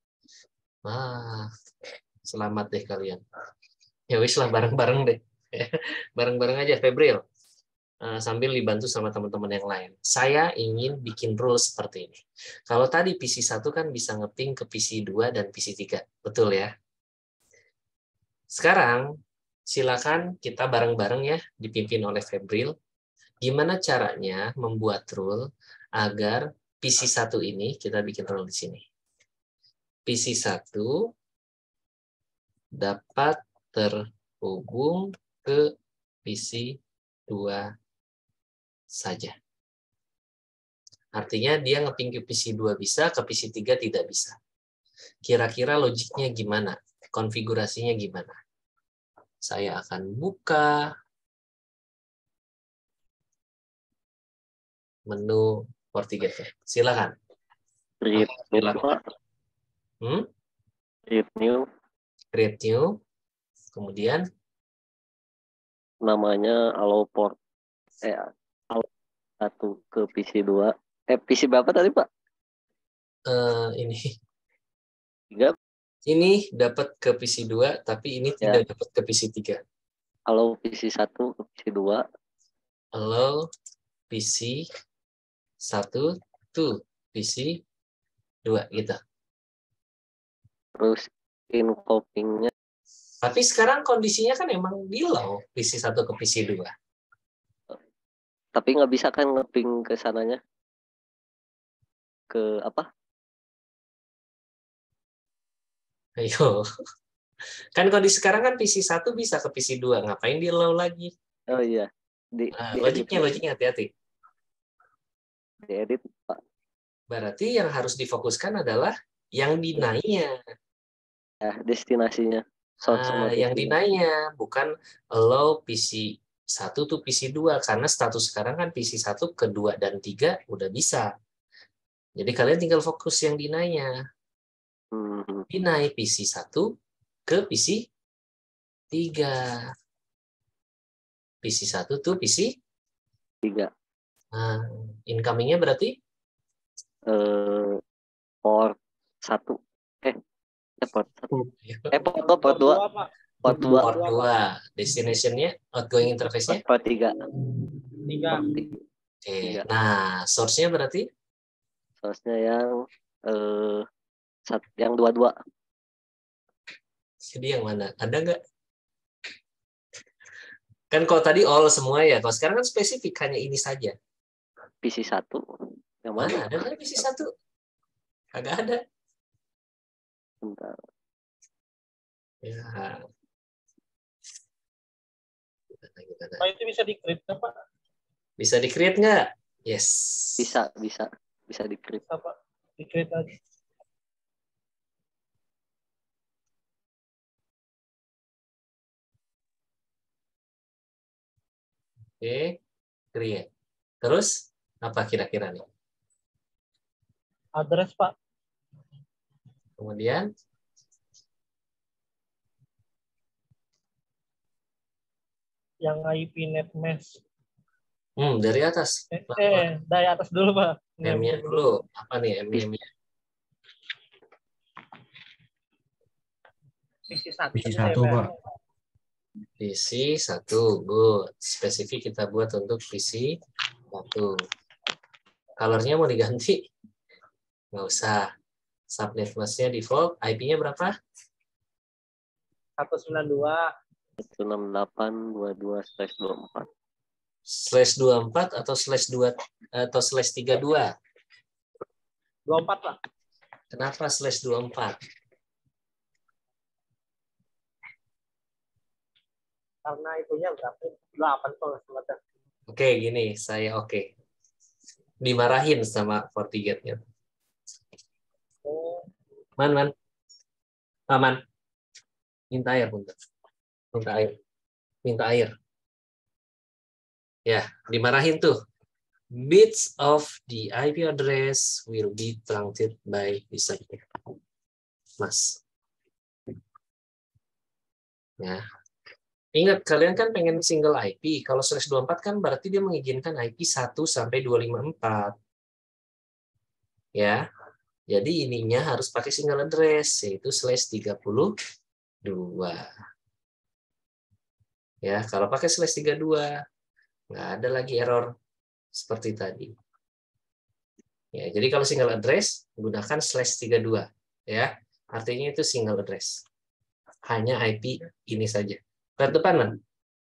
Speaker 1: Selamat deh kalian. Ya wis lah, bareng-bareng deh. Bareng-bareng aja, Febril. Sambil dibantu sama teman-teman yang lain. Saya ingin bikin rule seperti ini. Kalau tadi PC1 kan bisa nge-ping ke PC2 dan PC3. Betul ya? Sekarang, silakan kita bareng-bareng ya, dipimpin oleh Febril. Gimana caranya membuat rule agar PC1 ini, kita bikin rule di sini. PC1 dapat terhubung ke PC2 saja. Artinya dia nge-ping ke PC2 bisa, ke PC3 tidak bisa. Kira-kira logiknya gimana? Konfigurasinya gimana? Saya akan buka menu FortiGate. Silakan.
Speaker 4: Create new Pak. Create new.
Speaker 1: Create new. Kemudian
Speaker 4: namanya allow port. Allow 1 ke PC2. PC berapa tadi Pak?
Speaker 1: Ini.
Speaker 4: 3.
Speaker 1: Ini dapat ke PC2, tapi ini tidak dapat ke PC3.
Speaker 4: Allow PC1 ke PC2.
Speaker 1: Allow PC1 to PC2 gitu.
Speaker 4: Terus incoming-nya
Speaker 1: Tapi sekarang kondisinya kan emang di low PC1 ke PC2.
Speaker 4: tapi nggak bisa kan ngeping ke sananya ke apa?
Speaker 1: Ayo. Kan kondisi sekarang kan PC1 bisa ke PC2. Ngapain di low lagi?
Speaker 4: Oh iya, di
Speaker 1: Nah,
Speaker 4: di edit
Speaker 1: logiknya hati-hati.
Speaker 4: di edit Pak.
Speaker 1: Berarti yang harus difokuskan adalah yang dinainya.
Speaker 4: Ya, destinasinya. Source sama
Speaker 1: Yang
Speaker 4: destinasi.
Speaker 1: dinainya, bukan allow PC1 tuh PC2. Karena status sekarang kan PC1 ke 2 dan 3 udah bisa. Jadi kalian tinggal fokus yang dinainya. Deny PC1 ke PC3. PC1 tuh PC
Speaker 4: 3.
Speaker 1: Nah, incoming-nya berarti
Speaker 4: Port 1. Port 1. Port 2. Port 2.
Speaker 1: port 2. Destination-nya, outgoing interface-nya?
Speaker 4: Port 3.
Speaker 1: Oke. Nah, source-nya berarti?
Speaker 4: Source-nya yang 22.
Speaker 1: Jadi yang mana? Ada nggak? Kan kalau tadi all semua ya. Kalau sekarang kan spesifik hanya ini saja.
Speaker 4: PC1. Yang mana?
Speaker 1: Mana ada kan PC1? Kagak ada.
Speaker 4: Bentar.
Speaker 1: Ya.
Speaker 6: Pak itu bisa di-create nggak, Pak?
Speaker 1: Bisa di-create nggak? Yes.
Speaker 4: Bisa di-create.
Speaker 6: Bisa, Pak. Di-create aja.
Speaker 1: Oke. Create. Terus apa kira-kira nih?
Speaker 6: Address, Pak.
Speaker 1: Kemudian
Speaker 6: Yang IP net mesh.
Speaker 1: dari atas.
Speaker 6: Dari atas dulu, Pak.
Speaker 1: M-nya dulu. Apa nih M-nya?
Speaker 6: PC1.
Speaker 3: PC1 Pak.
Speaker 1: PC1. Good. Spesifik kita buat untuk PC1. Colornya mau diganti? Nggak usah. Subnet mask-nya default. IP-nya berapa?
Speaker 6: 192.
Speaker 4: 168.22/24.
Speaker 1: /24 atau /2 atau /32?
Speaker 6: 24, Pak.
Speaker 1: Kenapa /24?
Speaker 6: Karena itunya berapa? 8 kalau semacam.
Speaker 1: Oke, gini. Saya oke. Dimarahin sama FortiGate-nya. Man. Aman. Minta air, bentar. Minta air. Ya, dimarahin tuh. Bits of the IP address will be truncated by this Mas. Ya. Ingat, kalian kan pengen single IP. Kalau /24 kan berarti dia mengizinkan IP 1 sampai 254. Ya. Jadi ininya harus pakai single address, yaitu /32. Ya, kalau pakai /32, nggak ada lagi error seperti tadi. Ya, jadi kalau single address, gunakan /32. Ya, artinya itu single address. Hanya IP ini saja. Ke depan, Man.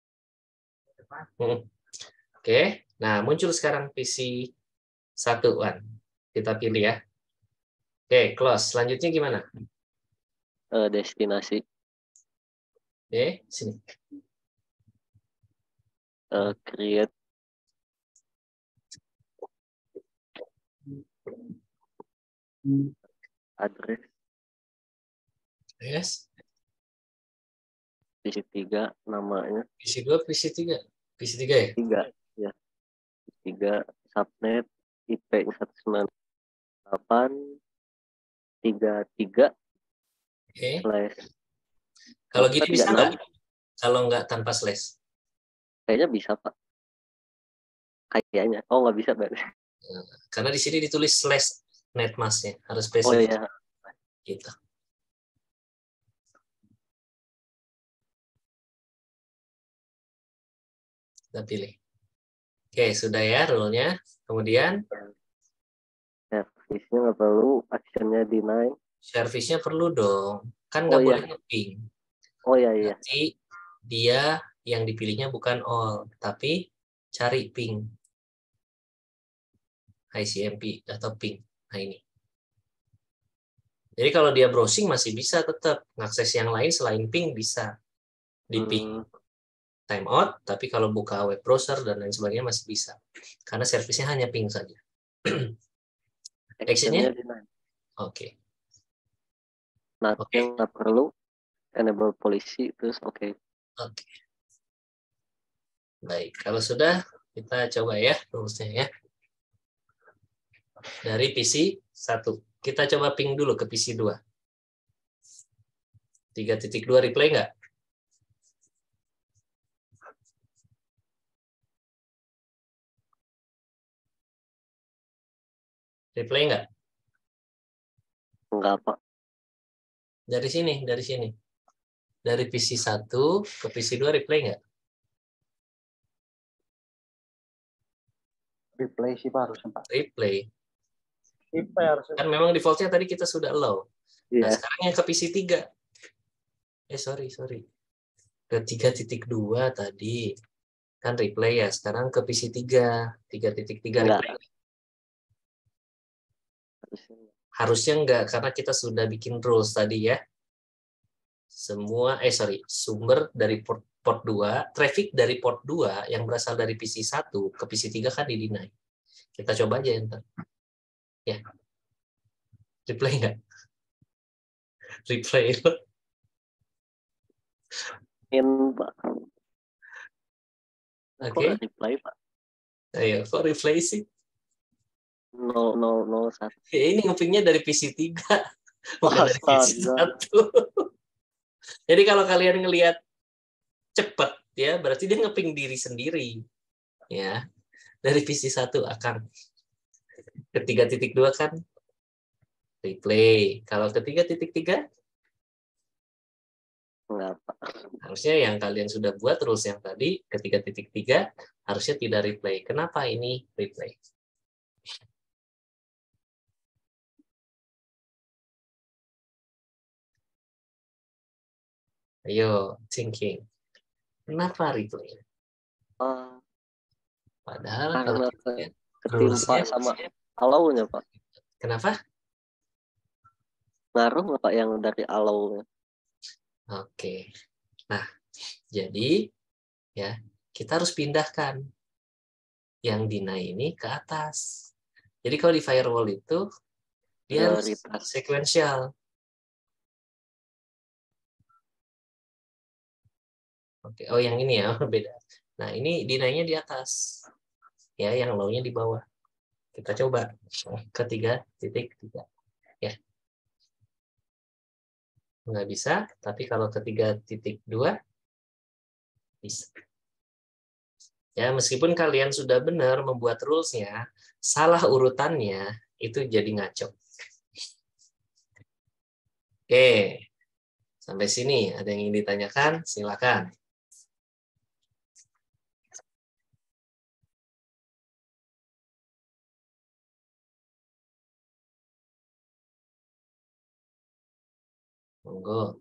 Speaker 1: Oke, nah muncul sekarang PC1, Wan. Kita pilih ya. Oke, close. Selanjutnya gimana?
Speaker 4: Destinasi.
Speaker 1: Oke, sini.
Speaker 4: Create. Address.
Speaker 1: Yes.
Speaker 4: PC3 namanya.
Speaker 1: PC2, PC3. PC3 ya?
Speaker 4: 3. Ya. PC3 subnet IP 198.33.
Speaker 1: Oke.
Speaker 4: Slash.
Speaker 1: Kalau gini bisa
Speaker 4: 36.
Speaker 1: nggak? Kalau nggak tanpa slash?
Speaker 4: Kayaknya bisa, Pak. Kayaknya. Oh, nggak bisa, Pak.
Speaker 1: Karena di sini ditulis /netmask-nya. Harus
Speaker 4: Oh
Speaker 1: spesifik.
Speaker 4: iya.
Speaker 1: Gitu. Kita pilih. Oke, sudah ya rule-nya. Kemudian
Speaker 4: Service-nya nggak perlu, action-nya deny.
Speaker 1: Servisnya perlu dong. Kan
Speaker 4: Oh
Speaker 1: nggak
Speaker 4: iya.
Speaker 1: boleh nge-ping.
Speaker 4: Oh iya.
Speaker 1: Nanti dia yang dipilihnya bukan all, tapi cari ping. ICMP atau ping. Nah ini. Jadi kalau dia browsing masih bisa tetap ngakses yang lain selain ping bisa di ping timeout, tapi kalau buka web browser dan lain sebagainya masih bisa. Karena servisnya hanya ping saja. Actionnya?
Speaker 4: Actionnya deny.
Speaker 1: Oke.
Speaker 4: Nah,
Speaker 1: Oke.
Speaker 4: yang nggak perlu enable policy terus oke.
Speaker 1: Oke. Baik, kalau sudah kita coba ya rumusnya ya. Dari PC 1. Kita coba ping dulu ke PC 2. 3.2 replay nggak? Replay nggak?
Speaker 4: Enggak, Pak.
Speaker 1: Dari sini. Dari PC 1 ke PC 2 replay nggak?
Speaker 6: Replay sih Pak harusnya Pak.
Speaker 1: Replay.
Speaker 6: Replay harusnya.
Speaker 1: Kan memang defaultnya tadi kita sudah allow. Nah,
Speaker 4: Iya.
Speaker 1: sekarang yang ke PC 3. Sorry. Ke 3.2 tadi. Kan replay ya. Sekarang ke PC 3. 3.3
Speaker 4: Enggak.
Speaker 1: replay. Harusnya enggak, karena kita sudah bikin rules tadi ya. Sumber dari port 2, traffic dari port 2 yang berasal dari PC 1 ke PC 3 kan di-deny. Kita coba aja enter. Ya. Replay enggak? Replay.
Speaker 4: Pak.
Speaker 1: Oke.
Speaker 4: Kok reply, Pak?
Speaker 1: Ayo, kok replay sih?
Speaker 4: 001.
Speaker 1: Ya, ini ngepingnya dari PC 3, bukan dari PC 1. Jadi kalau kalian ngelihat cepat ya, berarti dia ngeping diri sendiri. Ya. Dari PC 1 akan ke 3.2 kan replay. Kalau ke 3.3
Speaker 4: Enggak, Pak.
Speaker 1: harusnya yang kalian sudah buat rules yang tadi ke 3.3 harusnya tidak replay. Kenapa ini replay? Ayo, thinking. Kenapa replay? Padahal kalau
Speaker 4: Karena
Speaker 1: kita lihat
Speaker 4: ketimpa
Speaker 1: rulesnya,
Speaker 4: sama allow-nya, Pak.
Speaker 1: kenapa?
Speaker 4: Ngaruh nggak, Pak, yang dari allow-nya?
Speaker 1: Oke. Nah, jadi ya kita harus pindahkan yang deny ini ke atas. Jadi kalau di firewall itu dia harus
Speaker 4: Prioritas.
Speaker 1: sequential. Oke, oh yang ini ya beda. Nah ini deny-nya di atas, ya yang low-nya di bawah. Kita coba ke 3.3 ya. Nggak bisa, tapi kalau ke 3.2 bisa. Ya meskipun kalian sudah benar membuat rules-nya, salah urutannya itu jadi ngaco. Oke, sampai sini ada yang ingin ditanyakan? Silakan. Monggo.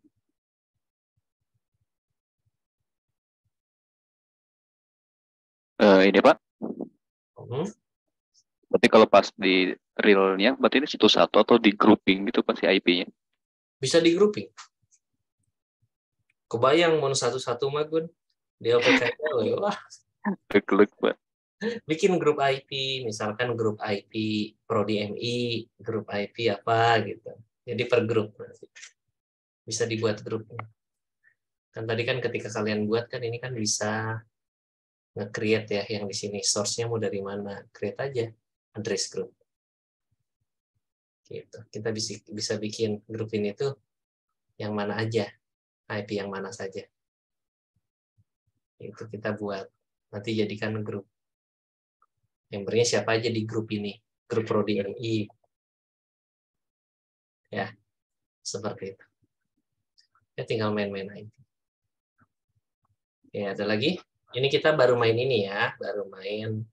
Speaker 2: Ini Pak,
Speaker 1: Hmm.
Speaker 2: berarti kalau pas di realnya, berarti ini satu-satu atau di grouping gitu pasti IP-nya?
Speaker 1: Bisa di grouping. Kebayang mau satu-satu mah Gun. Di OPKL, wah.
Speaker 2: Gelek, Pak.
Speaker 1: Bikin grup IP, misalkan grup IP Prodi MI, grup IP apa gitu. Jadi per grup nanti. Bisa dibuat grupnya. Kan tadi kan ketika kalian buat kan ini kan bisa nge-create ya yang di sini source-nya mau dari mana. Create aja address group. Gitu. Kita bisa bikin grup ini tuh yang mana aja, IP yang mana saja. Itu kita buat. Nanti jadikan grup. Membernya siapa aja di grup ini. Grup Prodi MI. Ya, seperti itu. Ya tinggal main-main aja. Ya, ada lagi? Ini kita baru main ini ya, baru main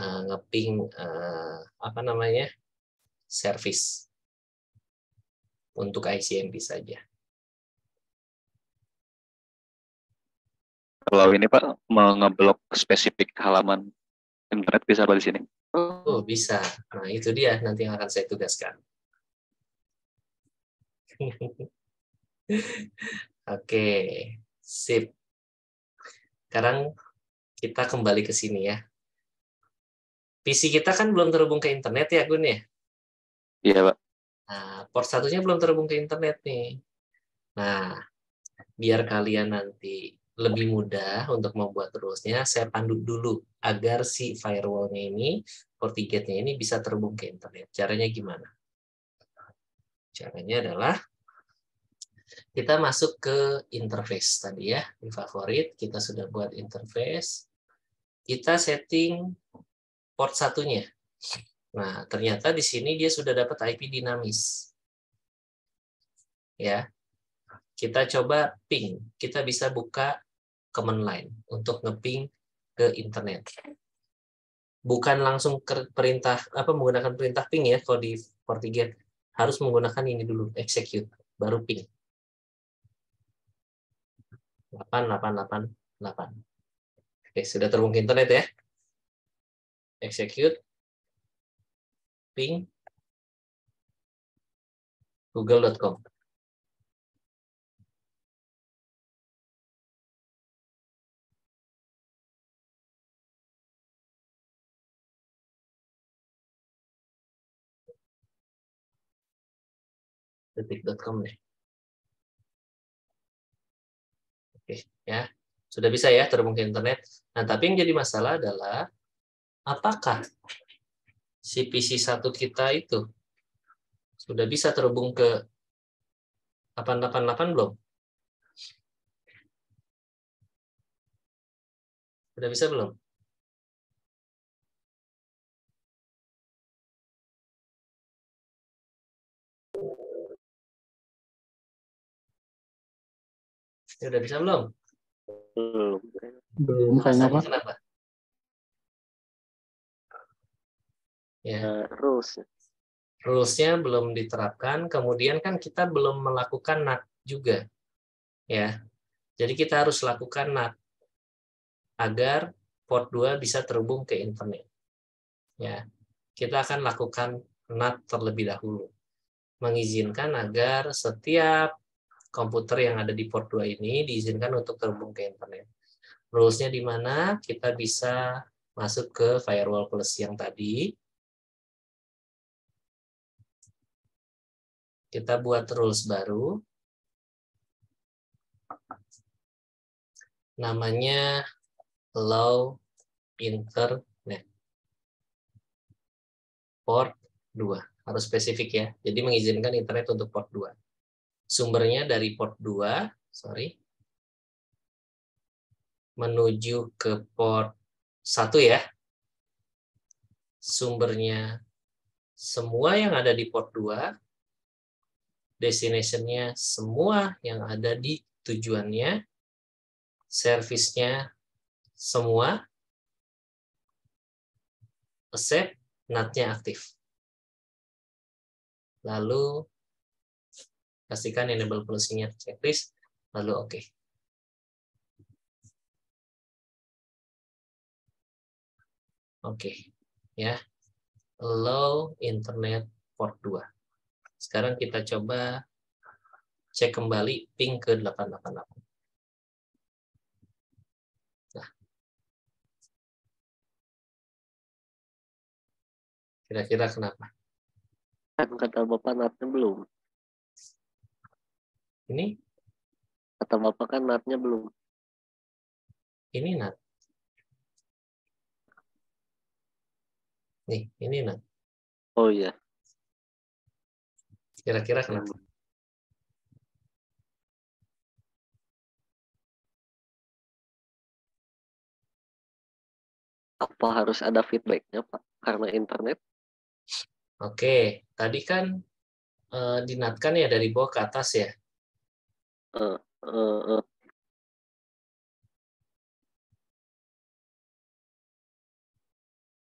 Speaker 1: ngeping apa namanya? Service. untuk ICMP saja.
Speaker 2: Kalau ini Pak mau ngeblok spesifik halaman internet bisa Pak di sini?
Speaker 1: Oh, bisa. Nah, itu dia nanti yang akan saya tugaskan. Oke, sip. Sekarang kita kembali ke sini ya. PC kita kan belum terhubung ke internet ya, Gun ya?
Speaker 2: Iya Pak.
Speaker 1: Nah, port satunya belum terhubung ke internet nih. Nah, biar kalian nanti lebih mudah untuk membuat rules-nya, saya pandu dulu agar si firewall-nya ini, FortiGate-nya ini bisa terhubung ke internet. Caranya gimana? Caranya adalah kita masuk ke interface tadi ya, di favorit, kita sudah buat interface. Kita setting port satunya. Nah, ternyata di sini dia sudah dapat IP dinamis. Ya. Kita coba ping. Kita bisa buka command line untuk nge-ping ke internet. Bukan langsung perintah menggunakan perintah ping ya kalau di FortiGate. Harus menggunakan ini dulu, execute, baru ping. 8888. Oke, sudah terhubung ke internet ya. Execute, ping, google.com. detik.com nih. Oke, ya. Sudah bisa ya terhubung ke internet. Nah, tapi yang jadi masalah adalah apakah si PC1 kita itu sudah bisa terhubung ke 888 belum? Sudah bisa belum? Sudah bisa belum?
Speaker 4: Belum.
Speaker 3: Belum kayaknya
Speaker 1: Alasannya
Speaker 3: Pak.
Speaker 1: kenapa? Ya,
Speaker 4: Terus
Speaker 1: rules-nya belum diterapkan, kemudian kan kita belum melakukan NAT juga. Ya. Jadi kita harus lakukan NAT agar port 2 bisa terhubung ke internet. Ya. Kita akan lakukan NAT terlebih dahulu. Mengizinkan agar setiap komputer yang ada di port 2 ini diizinkan untuk terhubung ke internet. Rules-nya di mana? Kita bisa masuk ke firewall plus yang tadi. Kita buat rules baru. Namanya allow internet port 2. Harus spesifik ya. Jadi mengizinkan internet untuk port 2. Sumbernya dari port 2, menuju ke port 1 ya. Sumbernya semua yang ada di port 2, destination-nya semua yang ada di tujuannya, service-nya semua, accept, NAT-nya aktif. Lalu pastikan enable policy-nya checklist, lalu oke. Oke, ya. Allow internet port 2. Sekarang kita coba cek kembali ping ke 888. Nah, kira-kira kenapa?
Speaker 4: kan kata Bapak natnya belum.
Speaker 1: Ini
Speaker 4: Kata Bapak kan natnya belum.
Speaker 1: NAT. Nih, ini NAT.
Speaker 4: Oh iya.
Speaker 1: Kira-kira kenapa?
Speaker 4: Apa harus ada feedbacknya Pak? Karena internet?
Speaker 1: Oke, tadi kan dinatkan ya dari bawah ke atas ya.
Speaker 4: Eh, eh, eh.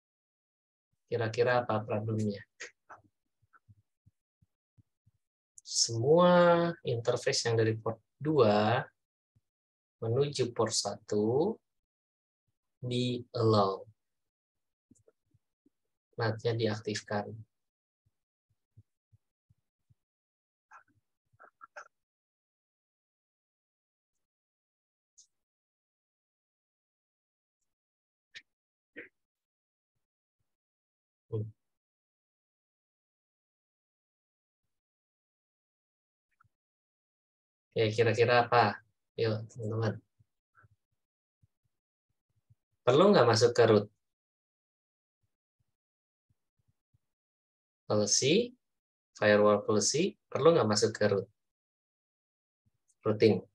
Speaker 1: Kira-kira apa problemnya? semua interface yang dari port 2 menuju port 1 di allow. NAT-nya diaktifkan. Oke, kira-kira apa? Yuk, teman-teman. Perlu nggak masuk ke root? Policy, firewall policy, perlu nggak masuk ke root? Routing.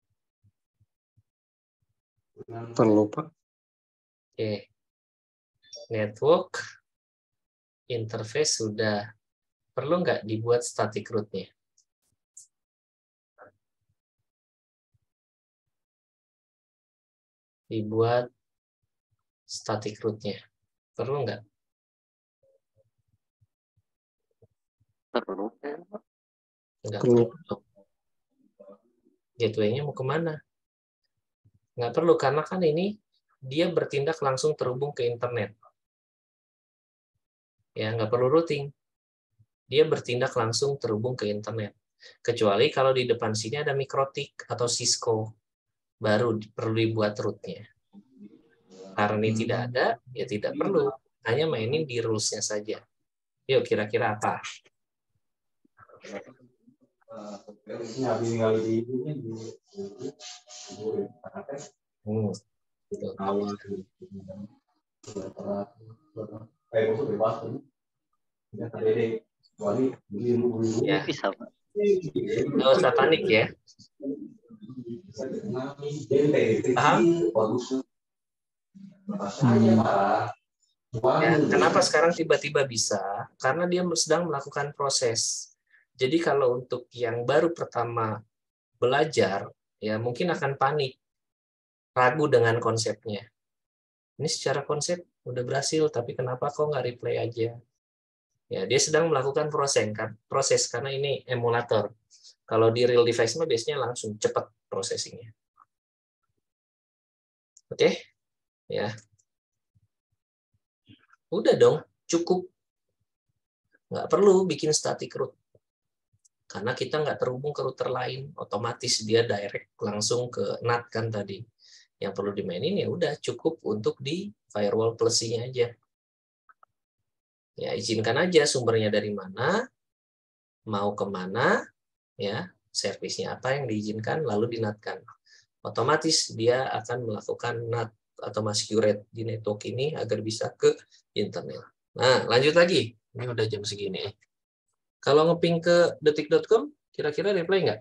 Speaker 3: Perlu, Pak.
Speaker 1: Oke. Network, interface sudah. Perlu nggak dibuat static root-nya? Dibuat static root-nya. Perlu nggak?
Speaker 4: Perlu.
Speaker 1: Nggak
Speaker 3: Perlu.
Speaker 1: perlu. Gateway-nya mau kemana? Nggak perlu, karena kan ini dia bertindak langsung terhubung ke internet. Ya, nggak perlu routing. Dia bertindak langsung terhubung ke internet. Kecuali kalau di depan sini ada Mikrotik atau Cisco. Baru perlu dibuat root-nya. Karena ini tidak ada, ya tidak perlu. Hanya mainin di rules-nya saja. Yuk, kira-kira apa? Gitu. Ya,
Speaker 4: Bisa, Pak.
Speaker 1: nggak usah panik ya. Paham? Ya, kenapa sekarang tiba-tiba bisa? Karena dia sedang melakukan proses. Jadi kalau untuk yang baru pertama belajar, ya mungkin akan panik, ragu dengan konsepnya. Ini secara konsep udah berhasil, tapi kenapa kok nggak replay aja? Ya, dia sedang melakukan proses karena ini emulator. Kalau di real device mah biasanya langsung cepat processingnya. Oke, ya. Udah dong, cukup. Nggak perlu bikin static root. Karena kita nggak terhubung ke router lain, otomatis dia direct langsung ke NAT kan tadi. Yang perlu dimainin ya udah cukup untuk di firewall plus-nya aja. Ya, izinkan aja sumbernya dari mana, mau kemana, ya, servisnya apa yang diizinkan, lalu dinatkan. Otomatis dia akan melakukan NAT atau masquerade di network ini agar bisa ke internet. Nah, lanjut lagi. Ini udah jam segini. Kalau ngeping ke detik.com, kira-kira reply nggak?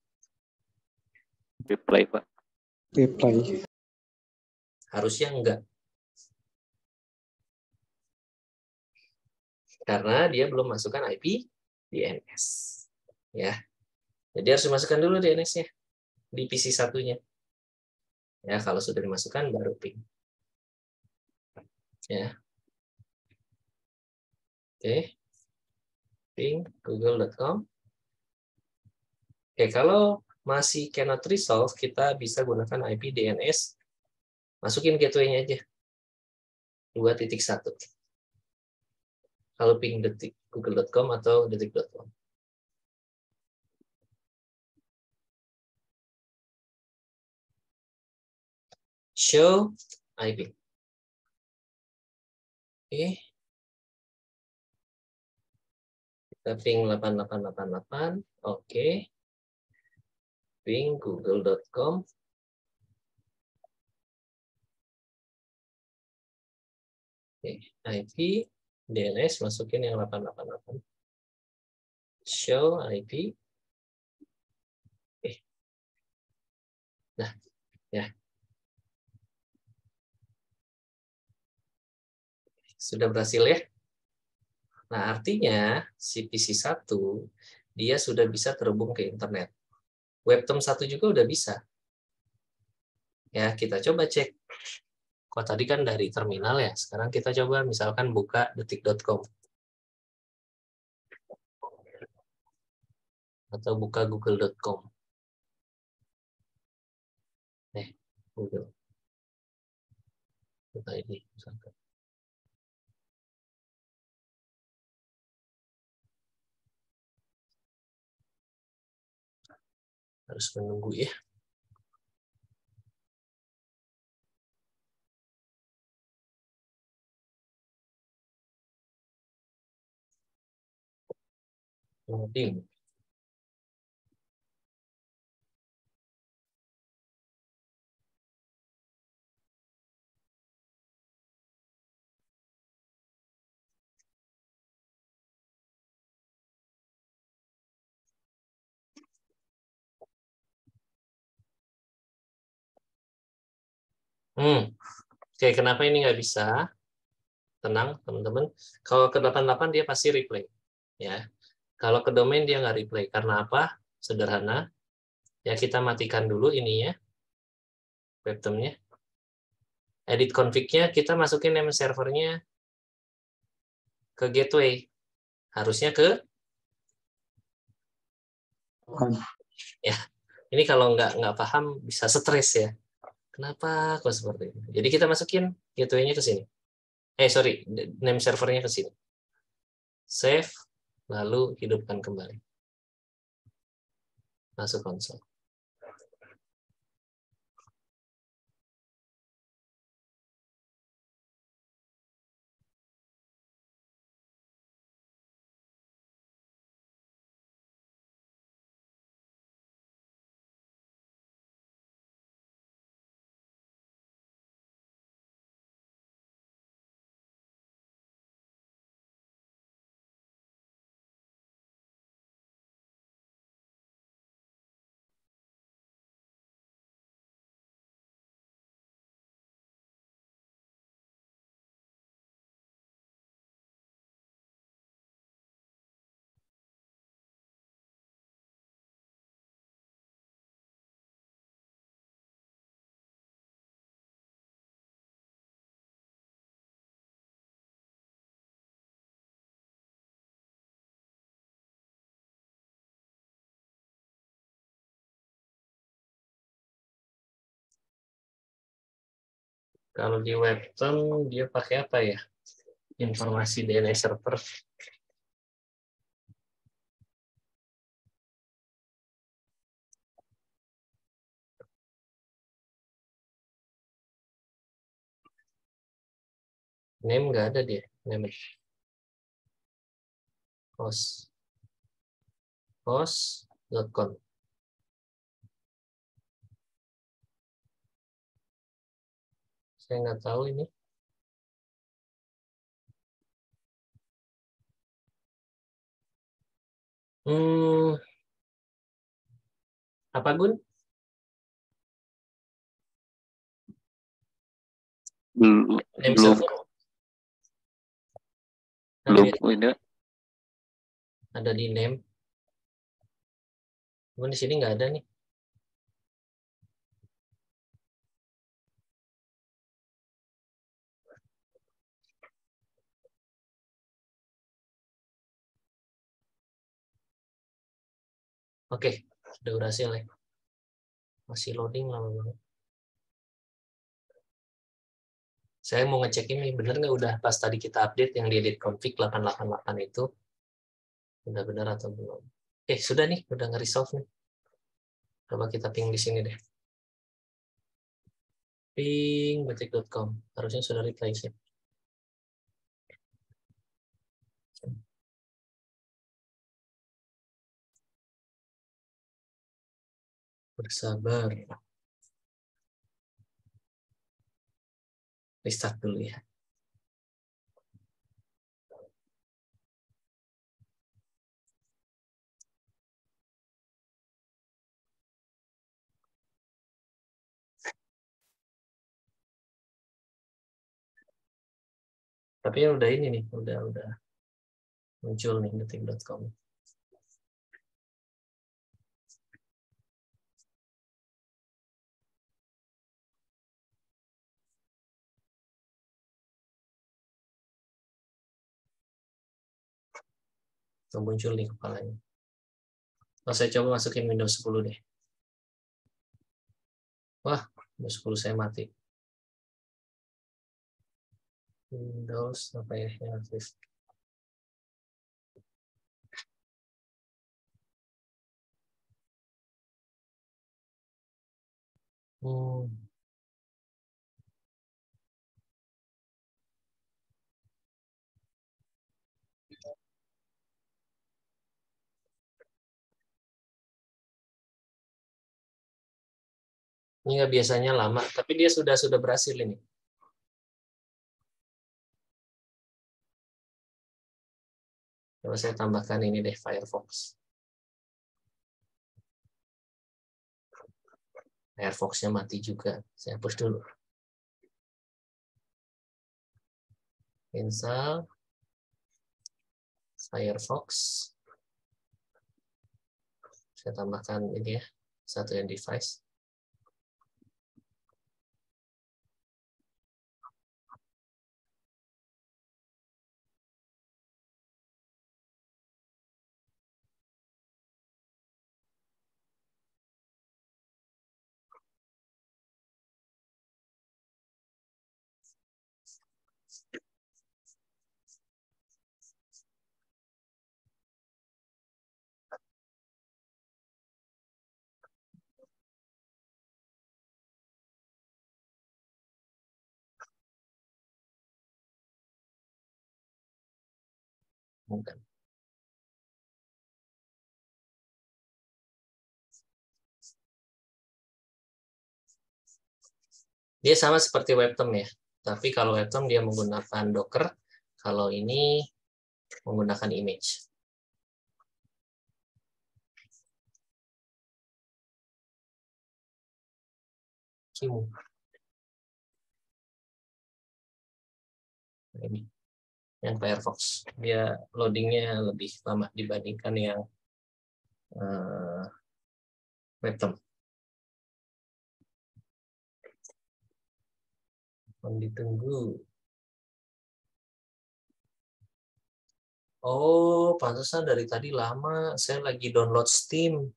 Speaker 2: Replay, Pak.
Speaker 3: Reply.
Speaker 1: Harusnya enggak. Karena dia belum masukkan IP DNS. Ya. Jadi harus dimasukkan dulu DNS-nya di PC satunya. Ya, kalau sudah dimasukkan baru ping. Ya. Oke. Ping google.com. Oke, kalau masih cannot resolve, kita bisa gunakan IP DNS. Masukin gateway-nya aja. 2.1. Kalau ping detik google.com atau detik.com. Show IP. Oke. Kita ping 8888. Oke. Ping google.com. Oke. IP DNS masukin yang 888. Show IP. Oke. Nah, ya. Sudah berhasil ya? Nah, artinya si PC1 dia sudah bisa terhubung ke internet. Webtom 1 juga udah bisa. Ya, kita coba cek. Kok tadi kan dari terminal ya, sekarang kita coba misalkan buka detik.com. atau buka google.com. Google. Buka ini. Misalkan. Harus menunggu ya. Loading. Oke, kenapa ini nggak bisa? Tenang, teman-teman. Kalau ke 88 dia pasti replay. Ya. Kalau ke domain dia nggak replay. Karena apa? Sederhana. Ya, kita matikan dulu ininya. Webtermnya. Edit config-nya, kita masukin name servernya ke gateway. Harusnya ke ya. Ini kalau nggak paham bisa stres ya. Kenapa kok seperti ini? Jadi kita masukin gateway-nya ke sini. Sorry, name servernya ke sini. Save, lalu hidupkan kembali. Masuk konsol. Kalau di webterm dia pakai apa ya? Informasi DNS server. Name nggak ada dia. Name. Host.com. Saya nggak tahu ini. Apa Gun? Name
Speaker 2: Belum
Speaker 1: server.
Speaker 2: ini
Speaker 1: Ada di name. Cuman di sini nggak ada nih. Oke, sudah berhasil ya. Masih loading lama banget. Saya mau ngecek ini, bener nggak udah pas tadi kita update yang di edit config 888 itu. Udah benar atau belum? Sudah nih, udah nge-resolve nih. Coba kita ping di sini deh. Ping batik.com. Harusnya sudah reply sih. Bersabar. Restart dulu ya. Tapi ya udah ini nih, udah muncul nih detik.com. Muncul di kepalanya. Saya coba masukin Windows 10 deh. Wah, Windows 10 saya mati. Windows apa ya yang aktif? Ini nggak biasanya lama, tapi dia sudah berhasil ini. Coba saya tambahkan ini deh, Firefox. Firefox-nya mati juga. Saya hapus dulu. Install Firefox. Saya tambahkan ini ya, satu yang device. Bukan. Dia sama seperti Webtom ya, tapi kalau Webtom dia menggunakan Docker, kalau ini menggunakan image. Ini yang Firefox, dia loadingnya lebih lama dibandingkan yang Webtom. Ditunggu. Oh, pantesan dari tadi lama. Saya lagi download Steam.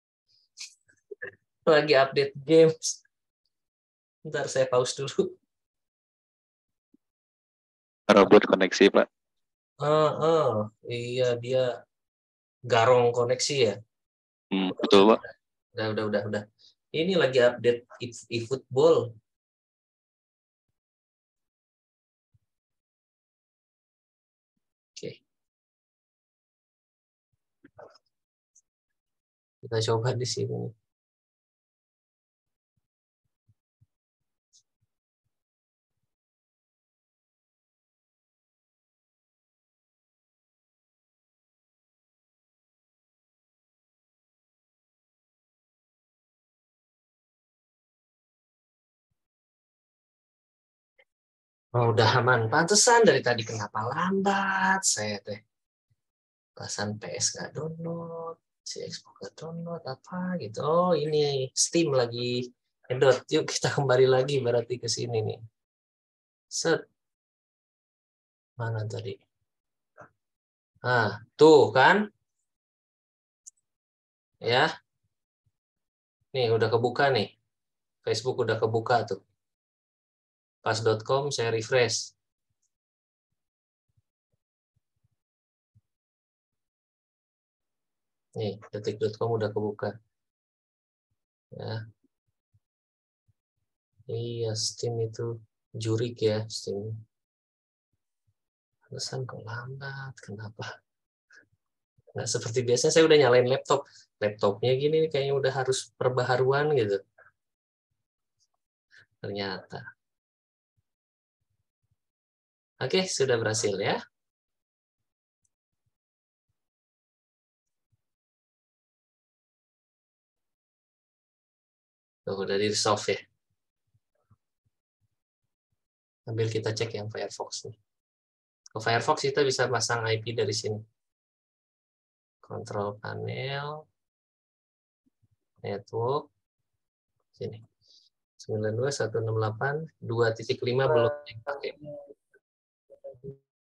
Speaker 1: Lagi update games. Ntar saya pause dulu.
Speaker 2: Robot koneksi, Pak.
Speaker 1: Iya, dia garong koneksi ya.
Speaker 2: Betul, Pak.
Speaker 1: Udah. Ini lagi update eFootball. Oke. Kita coba di sini. Oh, udah aman. Pantesan dari tadi kenapa lambat saya teh. Pasan PS nggak download, si Xbox nggak download apa gitu. Oh ini Steam lagi ngedot. Yuk kita kembali lagi berarti ke sini nih. Set. Mana tadi? Tuh kan? Ya. Nih udah kebuka nih. Facebook udah kebuka tuh. Pas.com saya refresh. Nih, detik.com udah kebuka. Ya. Iya, Steam itu jurik ya, Steam. Alasan kok lambat, kenapa? Nah, seperti biasa saya udah nyalain laptop. Laptopnya gini kayaknya udah harus perbaharuan gitu. Ternyata. Oke, sudah berhasil ya. Tuh, udah di resolve ya. Sambil kita cek yang Firefox nih. Ke Firefox kita bisa pasang IP dari sini. Control panel, network, sini. 92.168.2.5 belum dipakai.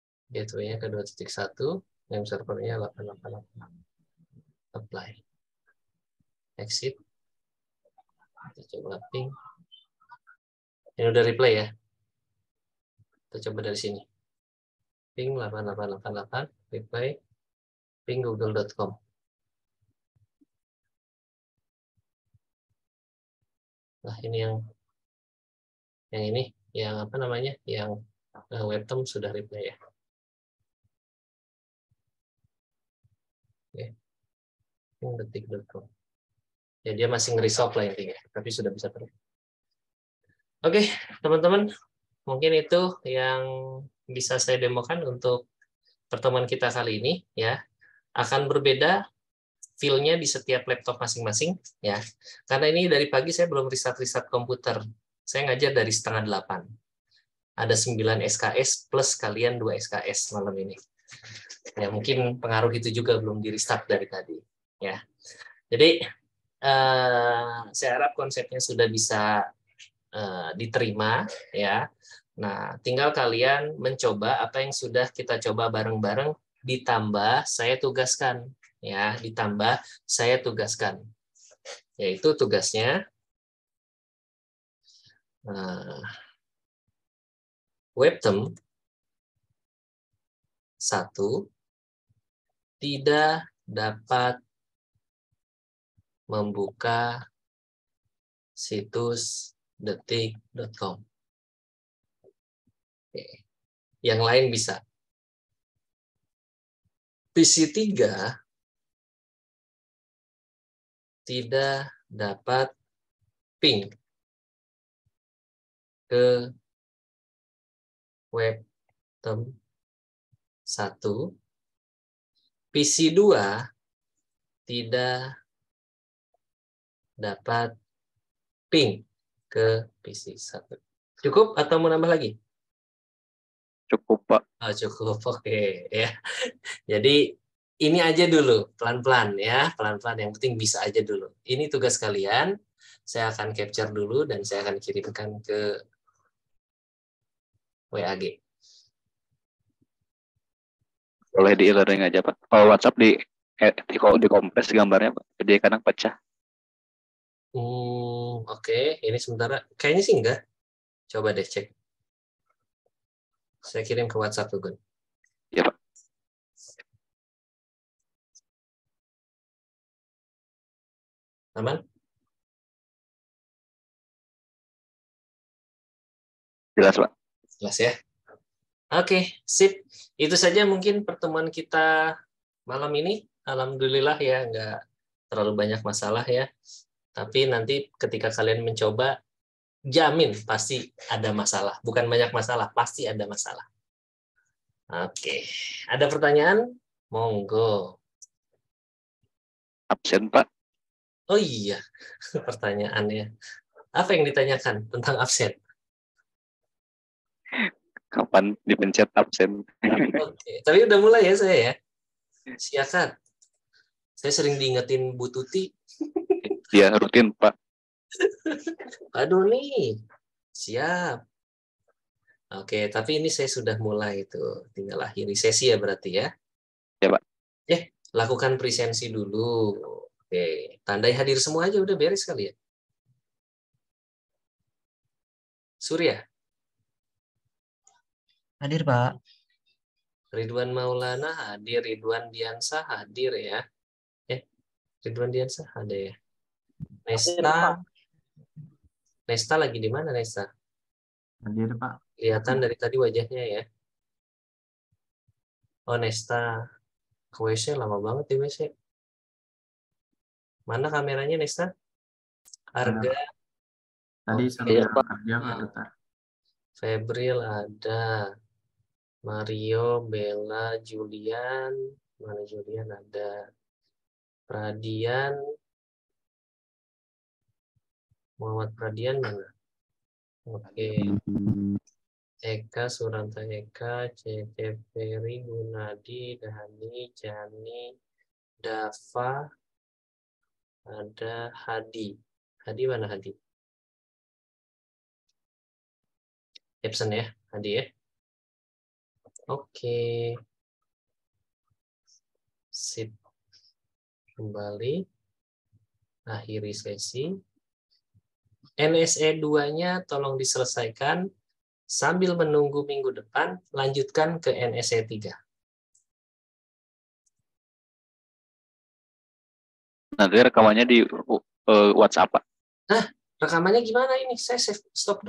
Speaker 1: Gateway-nya ke 2.1, name servernya 888. Apply. exit. Kita coba ping. Ini udah replay ya. Kita coba dari sini. Ping 8888, replay, ping google.com. Nah, ini yang apa namanya? Yang webtom sudah replay ya. Oke. Ping.detik.com. Ya, dia masih nge-resolve lah intinya, tapi sudah bisa terus. Oke, teman-teman, mungkin itu yang bisa saya demokan untuk pertemuan kita kali ini ya. Akan berbeda feel-nya di setiap laptop masing-masing ya. Karena ini dari pagi saya belum riset komputer. Saya ngajar dari 7:30. Ada 9 SKS plus kalian 2 SKS malam ini. Ya, mungkin pengaruh itu juga belum di-restart dari tadi ya. Jadi saya harap konsepnya sudah bisa diterima ya. Nah, tinggal kalian mencoba apa yang sudah kita coba bareng-bareng, ditambah saya tugaskan ya, yaitu tugasnya webtom 1 tidak dapat membuka situs detik.com. Yang lain bisa. PC 3 tidak dapat ping ke webtom 1. PC 2 tidak dapat ping ke PC 1. Cukup atau mau nambah lagi?
Speaker 2: Cukup, Pak.
Speaker 1: Oh, cukup, oke ya. Jadi ini aja dulu, pelan-pelan ya, pelan-pelan. Yang penting bisa aja dulu. Ini tugas kalian. Saya akan capture dulu dan saya akan kirimkan ke WAG.
Speaker 2: Boleh di e-learning aja, Pak. Kalau WhatsApp di kompres gambarnya, Pak. Jadi kadang pecah.
Speaker 1: Oke. Ini sementara. Kayaknya sih enggak. Coba deh cek. Saya kirim ke WhatsApp tuh, Gun.
Speaker 2: Ya, Pak.
Speaker 1: Aman?
Speaker 2: Jelas, Pak.
Speaker 1: Jelas ya? Oke, sip. Itu saja mungkin pertemuan kita malam ini. Alhamdulillah ya, nggak terlalu banyak masalah ya. Tapi nanti ketika kalian mencoba, jamin pasti ada masalah. Bukan banyak masalah, pasti ada masalah. Oke, ada pertanyaan? Monggo.
Speaker 2: Absen, Pak.
Speaker 1: Oh iya, pertanyaannya. Apa yang ditanyakan tentang absen?
Speaker 2: Kapan dipencet absen?
Speaker 1: Oke, tapi udah mulai ya saya ya. Siakan. Saya sering diingetin Bu Tuti.
Speaker 2: Ya, rutin, Pak.
Speaker 1: Aduh nih, siap. Oke, tapi ini saya sudah mulai itu. Tinggal akhiri sesi ya berarti ya.
Speaker 2: Ya, Pak.
Speaker 1: Lakukan presensi dulu. Oke, tandai hadir semua aja udah beres kali ya. Surya,
Speaker 7: Hadir, Pak.
Speaker 1: Ridwan Maulana hadir, Ridwan Diansah hadir ya. Ridwan Diansah ada ya. Nesta lagi di mana Nesta?
Speaker 3: Hadir, Pak.
Speaker 1: Kelihatan dari tadi wajahnya ya. Oh, Nesta ke WC lama banget di WC. Mana kameranya Nesta? Arga,
Speaker 3: Tadi
Speaker 1: Oke.
Speaker 3: sambil
Speaker 4: Iya, Pak.
Speaker 3: kerja, Pak Duta.
Speaker 1: Febril ada. Mario, Bella, Julian. Mana Julian ada. Pradian. Muhammad Pradian mana? Oke. Eka, Suranta Eka, Cece Ferry, Gunadi, Dani, Jani, Dava, ada Hadi. Hadi mana Hadi? Absen ya, Hadi ya. Oke. Sip. Kembali. Akhiri sesi. NSE 2-nya tolong diselesaikan. Sambil menunggu minggu depan, lanjutkan ke NSE 3.
Speaker 2: Nanti rekamannya di WhatsApp, Pak.
Speaker 1: Rekamannya gimana ini? Saya stop dulu.